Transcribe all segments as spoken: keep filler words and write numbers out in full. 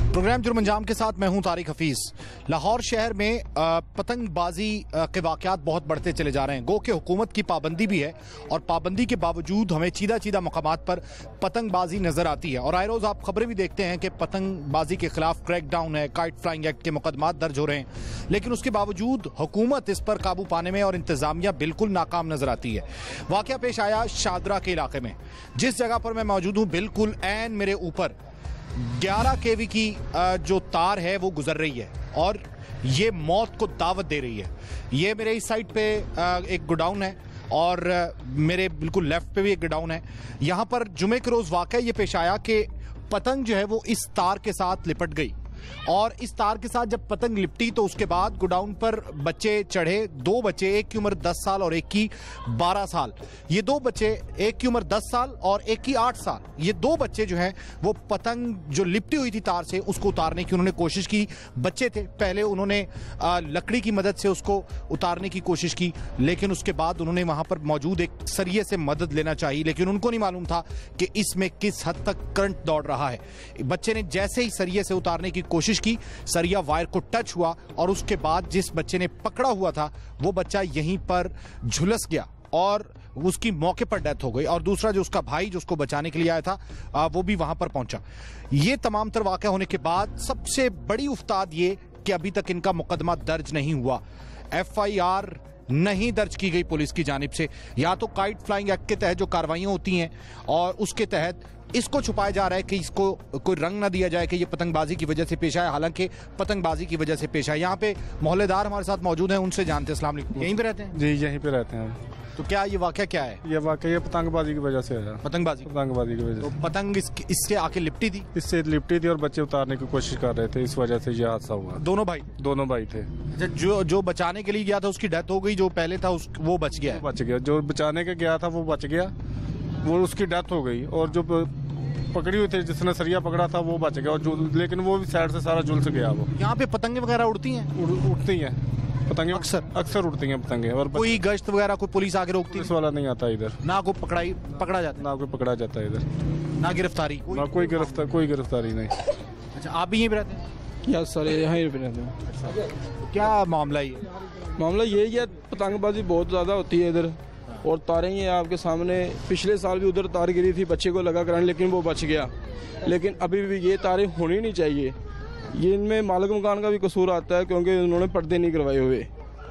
Programme जुर्म अंजाम के साथ मैं हूं तारिक हफीज। लाहौर शहर में पतंगबाजी के वाकयात बहुत बढ़ते चले जा रहे हैं। गो के हुकूमत की पाबंदी भी है और पाबंदी के बावजूद हमें चीदा चीदा मकामात पर पतंगबाजी नजर आती है। और आए रोज आप खबरें भी देखते हैं कि पतंगबाजी के खिलाफ क्रैकडाउन है, काइट फ्लाइंग एक्ट के मुकदमात दर्ज हो रहे हैं, लेकिन उसके बावजूद हुकूमत इस पर काबू पाने में और इंतजामिया बिल्कुल नाकाम नजर आती है। वाकया पेश आया शादरा के इलाके में। जिस जगह पर मैं मौजूद हूँ बिल्कुल एन मेरे ऊपर ग्यारह केवी की जो तार है वो गुजर रही है और ये मौत को दावत दे रही है। ये मेरे इस साइड पे एक गोडाउन है और मेरे बिल्कुल लेफ्ट पे भी एक गोडाउन है। यहाँ पर जुमे के रोज वाकया ये पेश आया कि पतंग जो है वो इस तार के साथ लिपट गई और इस तार के साथ जब पतंग लिपटी तो उसके बाद गोडाउन पर बच्चे चढ़े। दो बच्चे, एक की उम्र दस साल और एक की बारह साल। ये दो बच्चे, एक की उम्र दस साल और एक की आठ साल, ये दो बच्चे जो हैं वो पतंग जो लिपटी हुई थी तार से उसको उतारने की उन्होंने कोशिश की। बच्चे थे, पहले उन्होंने आ, लकड़ी की मदद से उसको उतारने की कोशिश की, लेकिन उसके बाद उन्होंने वहां पर मौजूद एक सरिये से मदद लेना चाहिए, लेकिन उनको नहीं मालूम था कि इसमें किस हद तक करंट दौड़ रहा है। बच्चे ने जैसे ही सरिये से उतारने की कोशिश की, सरिया वायर को टच हुआ और उसके बाद जिस बच्चे ने पकड़ा हुआ था वो बच्चा यहीं पर झुलस गया और उसकी मौके पर डेथ हो गई। और दूसरा जो उसका भाई जो उसको बचाने के लिए आया था वो भी वहां पर पहुंचा। ये तमाम तर वाकया होने के बाद सबसे बड़ी उफ्ताद ये कि अभी तक इनका मुकदमा दर्ज नहीं हुआ, एफ आई आर नहीं दर्ज की गई पुलिस की जानिब से। या तो काइट फ्लाइंग एक्ट के तहत जो कार्रवाइयां होती हैं और उसके तहत इसको छुपाया जा रहा है कि इसको कोई रंग ना दिया जाए कि ये पतंगबाजी की वजह से पेश आया, हालांकि पतंगबाजी की वजह से पेश आया। यहाँ पे मोहल्लेदार हमारे साथ मौजूद हैं, उनसे जानते हैं। अस्सलाम वालेकुम। यहीं पे रहते हैं? जी यहीं पे रहते हैं। तो क्या ये वाकया क्या है? ये वाकया ये पतंगबाजी की वजह से है। पतंगबाजी पतंगबाजी की वजह से? तो पतंग इस, इससे आके लिपटी थी? इससे लिपटी थी और बच्चे उतारने की कोशिश कर रहे थे, इस वजह से ये हादसा हुआ। दोनों भाई? दोनों भाई थे। जो जो बचाने के लिए गया था उसकी डेथ हो गई, जो पहले था उस, वो बच गया? बच गया। जो बचाने के गया था वो बच गया, वो उसकी डेथ हो गई। और जो पकड़ी हुई थी, जिसने सरिया पकड़ा था वो बच गया, और जो लेकिन वो भी साइड से सारा झुलस गया। वो यहाँ पे पतंगे वगैरह उड़ती हैं? उड़ती हैं पतंगे, अक्सर अक्सर उड़ती हैं पतंगे। और कोई गश्त वगैरह कोई पुलिस आके रोकती? पुलिस वाला नहीं आता इधर, ना कोई पकड़ाई पकड़ा जाता, ना कोई पकड़ा जाता इधर, ना गिरफ्तारी, ना कोई गिरफ्तार कोई गिरफ्तारी नहीं। अच्छा, आप भी यहीं पे रहते हैं? या सर यहीं पे रहते हैं। क्या मामला ये? मामला यही है, पतंगबाजी बहुत ज़्यादा होती है इधर और तारें ही आपके सामने। पिछले साल भी उधर तार गिरी थी, बच्चे को लगा करंट, लेकिन वो बच गया। लेकिन अभी भी ये तारें होनी नहीं चाहिए। ये इनमें मालिक मकान का भी कसूर आता है क्योंकि उन्होंने पर्दे नहीं करवाए हुए।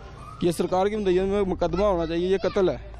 ये सरकार की मदद में मुकदमा होना चाहिए, ये कत्ल है।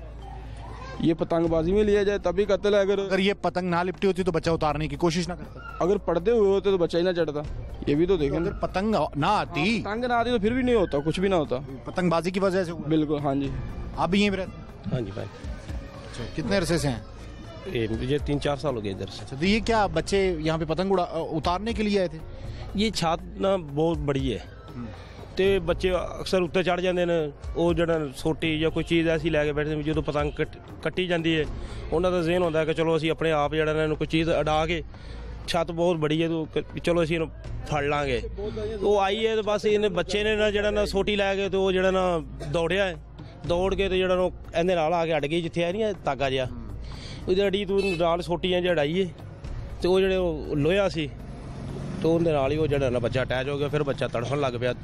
ये पतंगबाजी में लिया जाए तभी कत्ल है। अगर अगर ये पतंग ना लिपटी होती तो बच्चा उतारने की कोशिश ना करता? अगर पर्दे हुए होते तो बच्चा ही ना चढ़ता। ये भी तो देखें। तो अगर पतंग ना आती पतंग ना आती तो फिर भी नहीं होता, कुछ भी ना होता। पतंगबाजी की वजह से? बिल्कुल, हाँ जी। आप भी यहीं पे रहते? हाँ जी भाई। अच्छा, कितने अरसे से हैं? ये तीन चार साल हो गए इधर से। अच्छा, तो ये क्या बच्चे यहाँ पे पतंग उड़ा उतारने के लिए आए थे? ये छत ना बहुत बड़ी है ਤੇ ਬੱਚੇ ਅਕਸਰ ਉੱਤੇ ਚੜ ਜਾਂਦੇ ਨੇ, ਉਹ ਜਿਹੜਾ ਸੋਟੀ ਜਾਂ ਕੋਈ ਚੀਜ਼ ਐਸੀ ਲੈ ਕੇ ਬੈਠਦੇ ਨੇ। ਜਦੋਂ ਪਤੰਗ ਕੱਟੀ ਜਾਂਦੀ ਹੈ ਉਹਨਾਂ ਦਾ ਜ਼ਿਹਨ ਹੁੰਦਾ ਕਿ ਚਲੋ ਅਸੀਂ ਆਪਣੇ ਆਪ ਜਿਹੜਾ ਇਹਨਾਂ ਨੂੰ ਕੋਈ ਚੀਜ਼ ਅਡਾ ਕੇ, ਛੱਤ ਬਹੁਤ ਬੜੀ ਹੈ ਤਾਂ ਚਲੋ ਅਸੀਂ ਇਹਨੂੰ ਫੜ ਲਾਂਗੇ। ਉਹ ਆਈ ਹੈ ਤੇ ਬਸ ਇਹਨੇ ਬੱਚੇ ਨੇ ਨਾ ਜਿਹੜਾ ਨਾ ਸੋਟੀ ਲੈ ਕੇ ਤੇ ਉਹ ਜਿਹੜਾ ਨਾ ਦੌੜਿਆ ਹੈ, ਦੌੜ ਕੇ ਤੇ ਜਿਹੜਾ ਨਾ ਇਹਦੇ ਨਾਲ ਆ ਕੇ ਅੜ ਗਈ ਜਿੱਥੇ ਆ ਨਹੀਂ ਤਾਗਾ ਜਿਹਾ, ਉਹਦੀ ਅੜੀ ਤੂੰ ਨਾਲ ਸੋਟੀਆਂ ਜਿਹੀ ਅੜਾਈ ਹੈ ਤੇ ਉਹ ਜਿਹੜੇ ਉਹ ਲੋਹਾ ਸੀ ਤੇ ਉਹਦੇ ਨਾਲ ਹੀ ਉਹ ਜਿਹੜਾ ਨਾ ਬੱਚਾ ਅਟੈਚ ਹੋ ਗਿਆ। ਫਿਰ ਬੱਚਾ ਤੜਫਣ ਲੱਗ ਪਿਆ,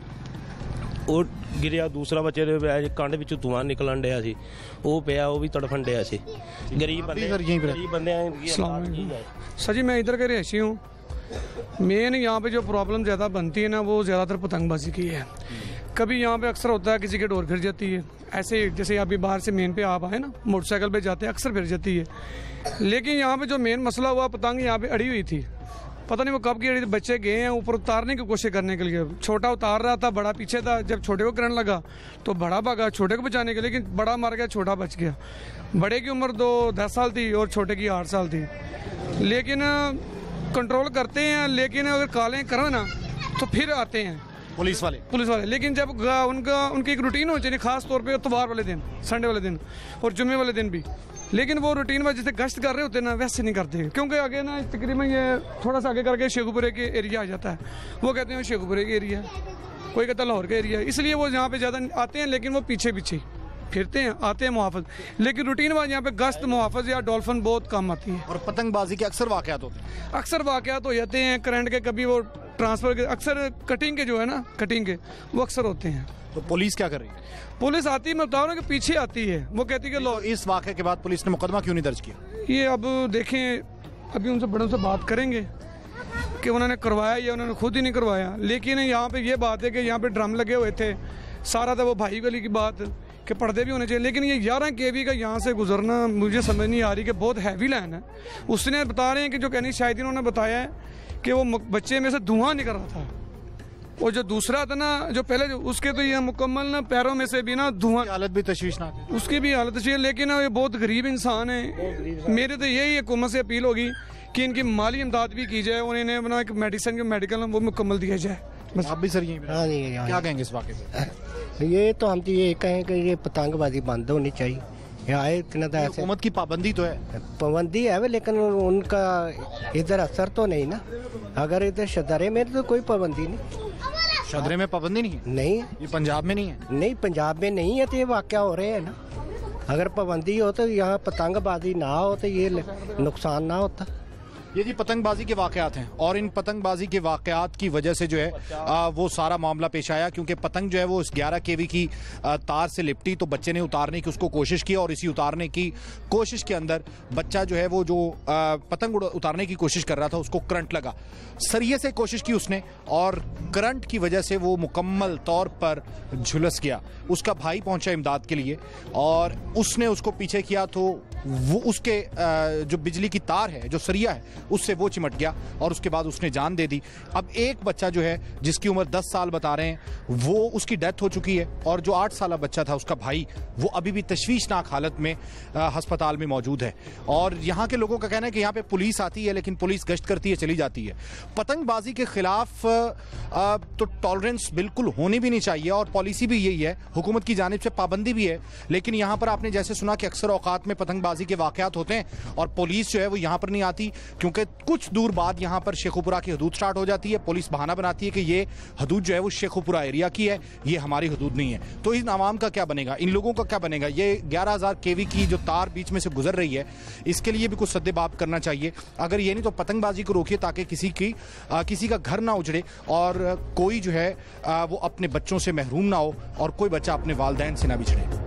ਉਹ ਗਿਰਿਆ। ਦੂਸਰਾ ਬੱਚੇ ਦੇ ਕੰਡ ਵਿੱਚੋਂ ਧੂਆਂ ਨਿਕਲਣ ਡਿਆ ਸੀ, ਉਹ ਪਿਆ, ਉਹ भी तड़फन डया सी। गरीब बंदे गरीब बंदे सर जी मैं इधर के रहसी हूँ। मेन यहाँ पे जो प्रॉब्लम ज़्यादा बनती है ना वो ज़्यादातर पतंगबाजी की है। कभी यहाँ पे अक्सर होता है किसी की डोर फिर जाती है, ऐसे जैसे अभी बाहर से मेन पे आप आए ना मोटरसाइकिल पे जाते हैं अक्सर फिर जाती है। लेकिन यहाँ पे जो मेन मसला हुआ, पतंग यहाँ पे अड़ी हुई थी, पता नहीं वो कब की अड़ी थी। बच्चे गए हैं ऊपर उतारने की कोशिश करने के लिए, छोटा उतार रहा था, बड़ा पीछे था। जब छोटे को करंट लगा तो बड़ा भागा छोटे को बचाने के लिए, लेकिन बड़ा मर गया, छोटा बच गया। बड़े की उम्र दो दस साल थी और छोटे की आठ साल थी। लेकिन कंट्रोल करते हैं, लेकिन अगर कालें करो ना तो फिर आते हैं पुलिस वाले पुलिस वाले लेकिन जब उनका उनकी एक रूटीन हो चाहिए, खास तौर पे इतवार वाले दिन, संडे वाले दिन और जुम्मे वाले दिन भी। लेकिन वो रूटीन में जैसे गश्त कर रहे होते हैं ना वैसे नहीं करते, क्योंकि आगे ना तकरीबन ये थोड़ा सा आगे करके शेखुपुरे के एरिया आ जाता है। वो कहते हैं शेखुपुरे के एरिया, कोई कहता लाहौर का एरिया, इसलिए वो यहाँ पे ज़्यादा आते हैं। लेकिन वो पीछे पीछे फिरते हैं, आते हैं मुहाफ़िज़, लेकिन रूटीन वाले यहाँ पे गश्त मुहाफ़िज़ या डॉल्फिन बहुत कम आती है। और पतंगबाजी के अक्सर वाक़यात होते हैं? अक्सर वाक़यात हो जाते हैं करंट के, कभी वो ट्रांसफ़र के अक्सर कटिंग के जो है ना कटिंग के वो अक्सर होते हैं। तो पुलिस क्या कर रही है? पुलिस आती है, मैं बता रहा हूँ कि पीछे आती है, वो कहती है कि लो तो इस वाक़े के बाद पुलिस ने मुकदमा क्यों नहीं दर्ज किया? ये अब देखें, अभी उनसे बड़ों से बात करेंगे कि उन्होंने करवाया या उन्होंने खुद ही नहीं करवाया। लेकिन यहाँ पे ये बात है कि यहाँ पे ड्रम लगे हुए थे, सारा था वो भाई वाली की बात कि पर्दे भी होने चाहिए। लेकिन ये ग्यारह के वी का यहाँ से गुजरना मुझे समझ नहीं आ रही कि बहुत हैवी लाइन है। उसने बता रहे हैं कि जो कहनी शायद इन्होंने बताया है कि वो बच्चे में से धुआं निकल रहा था, और जो दूसरा था ना जो पहले जो उसके तो ये मुकम्मल ना पैरों में से भी ना धुआं, हालत भी तशवीशनाक है, उसकी भी हालत चाहिए। लेकिन ये बहुत गरीब इंसान है। मेरे तो यही हुकूमत से अपील होगी कि इनकी माली इमदाद भी की जाए और इन्हें अपना एक मेडिसिन जो मेडिकल वो मुकम्मल दिया जाए। बस। आप भी सर यहीं पे? हाँ जी, हाँ। क्या कहेंगे इस वाक़े पे? ये तो हम तो ये कहें कि ये पतंगबाजी बंद होनी चाहिए। यहाँ इतना तो ऐसे हुकूमत की पाबंदी तो है, पाबंदी है वे, लेकिन उनका इधर असर तो नहीं ना। अगर इधर शदरे में तो कोई पाबंदी नहीं, शदरे में पाबंदी नहीं है, नहीं ये पंजाब में नहीं है। नहीं पंजाब में नहीं है तो ये वाक़या हो रहे हैं ना। अगर पाबंदी हो तो यहाँ पतंगबाजी ना हो तो ये नुकसान ना होता। ये जी पतंगबाजी के वाकयात हैं, और इन पतंगबाजी के वाकयात की वजह से जो है आ, वो सारा मामला पेश आया, क्योंकि पतंग जो है वो इस ग्यारह केवी की आ, तार से लिपटी, तो बच्चे ने उतारने की उसको कोशिश की, और इसी उतारने की कोशिश के अंदर बच्चा जो है वो जो आ, पतंग उतारने की कोशिश कर रहा था उसको करंट लगा। सरिये से कोशिश की उसने, और करंट की वजह से वो मुकम्मल तौर पर झुलस गया। उसका भाई पहुंचा इमदाद के लिए, और उसने उसको पीछे किया तो वो उसके जो बिजली की तार है, जो सरिया है, उससे वो चिमट गया, और उसके बाद उसने जान दे दी। अब एक बच्चा जो है जिसकी उम्र दस साल बता रहे हैं, वो उसकी डेथ हो चुकी है, और जो आठ साल बच्चा था उसका भाई, वो अभी भी तशवीशनाक हालत में अस्पताल में मौजूद है। और यहाँ के लोगों का कहना है कि यहाँ पे पुलिस आती है, लेकिन पुलिस गश्त करती है, चली जाती है। पतंगबाजी के खिलाफ तो टॉलरेंस बिल्कुल होनी भी नहीं चाहिए, और पॉलिसी भी यही है, हुकूमत की जानिब से पाबंदी भी है। लेकिन यहाँ पर आपने जैसे सुना कि अक्सर औकात में पतंगबाजी के वाकयात होते हैं, और पुलिस जो है वो यहाँ पर नहीं आती, क्योंकि कुछ दूर बाद यहाँ पर शेखुपुरा की हदूद स्टार्ट हो जाती है। पुलिस बहाना बनाती है कि ये हदूद जो है वो शेखुपुरा एरिया की है, ये हमारी हदूद नहीं है। तो इन आवाम का क्या बनेगा, इन लोगों का क्या बनेगा? ये ग्यारह हज़ार केवी की जो तार बीच में से गुजर रही है, इसके लिए भी कुछ सद्देबाब करना चाहिए। अगर ये नहीं तो पतंगबाजी को रोकिए, ताकि किसी की आ, किसी का घर ना उजड़े, और कोई जो है आ, वो अपने बच्चों से महरूम ना हो, और कोई बच्चा अपने वालिदैन से ना बिछड़े।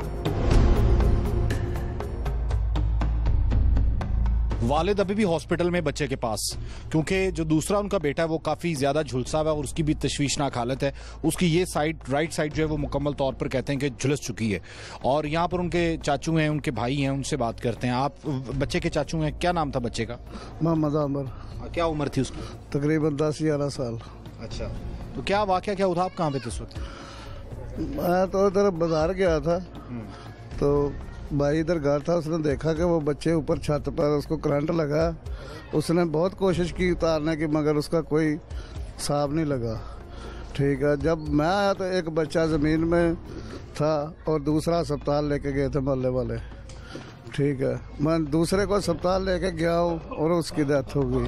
वालिद अभी भी हॉस्पिटल में बच्चे के पास, क्योंकि जो दूसरा उनका बेटा है वो काफ़ी ज़्यादा झुलसा हुआ है, और उसकी भी तशवीशनाक हालत है। उसकी ये साइड, राइट साइड जो है वो मुकम्मल तौर पर कहते हैं कि झुलस चुकी है। और यहाँ पर उनके चाचू हैं, उनके भाई हैं, उनसे बात करते हैं। आप बच्चे के चाचू हैं, क्या नाम था बच्चे का? मोहम्मद आमिर। क्या उम्र थी उसकी? तकरीबन दस ग्यारह साल। अच्छा, तो क्या वाक़या क्या हुआ? आप कहाँ पे थे उस वक्त? मैं तो इधर बाजार गया था, तो भाई इधर घर था, उसने देखा कि वो बच्चे ऊपर छत पर उसको करंट लगा। उसने बहुत कोशिश की उतारने की, मगर उसका कोई साब नहीं लगा। ठीक है, जब मैं आया तो एक बच्चा ज़मीन में था, और दूसरा अस्पताल लेके गए थे मोहल्ले वाले। ठीक है, मैं दूसरे को अस्पताल लेके गया हूँ, और उसकी डेथ हो गई।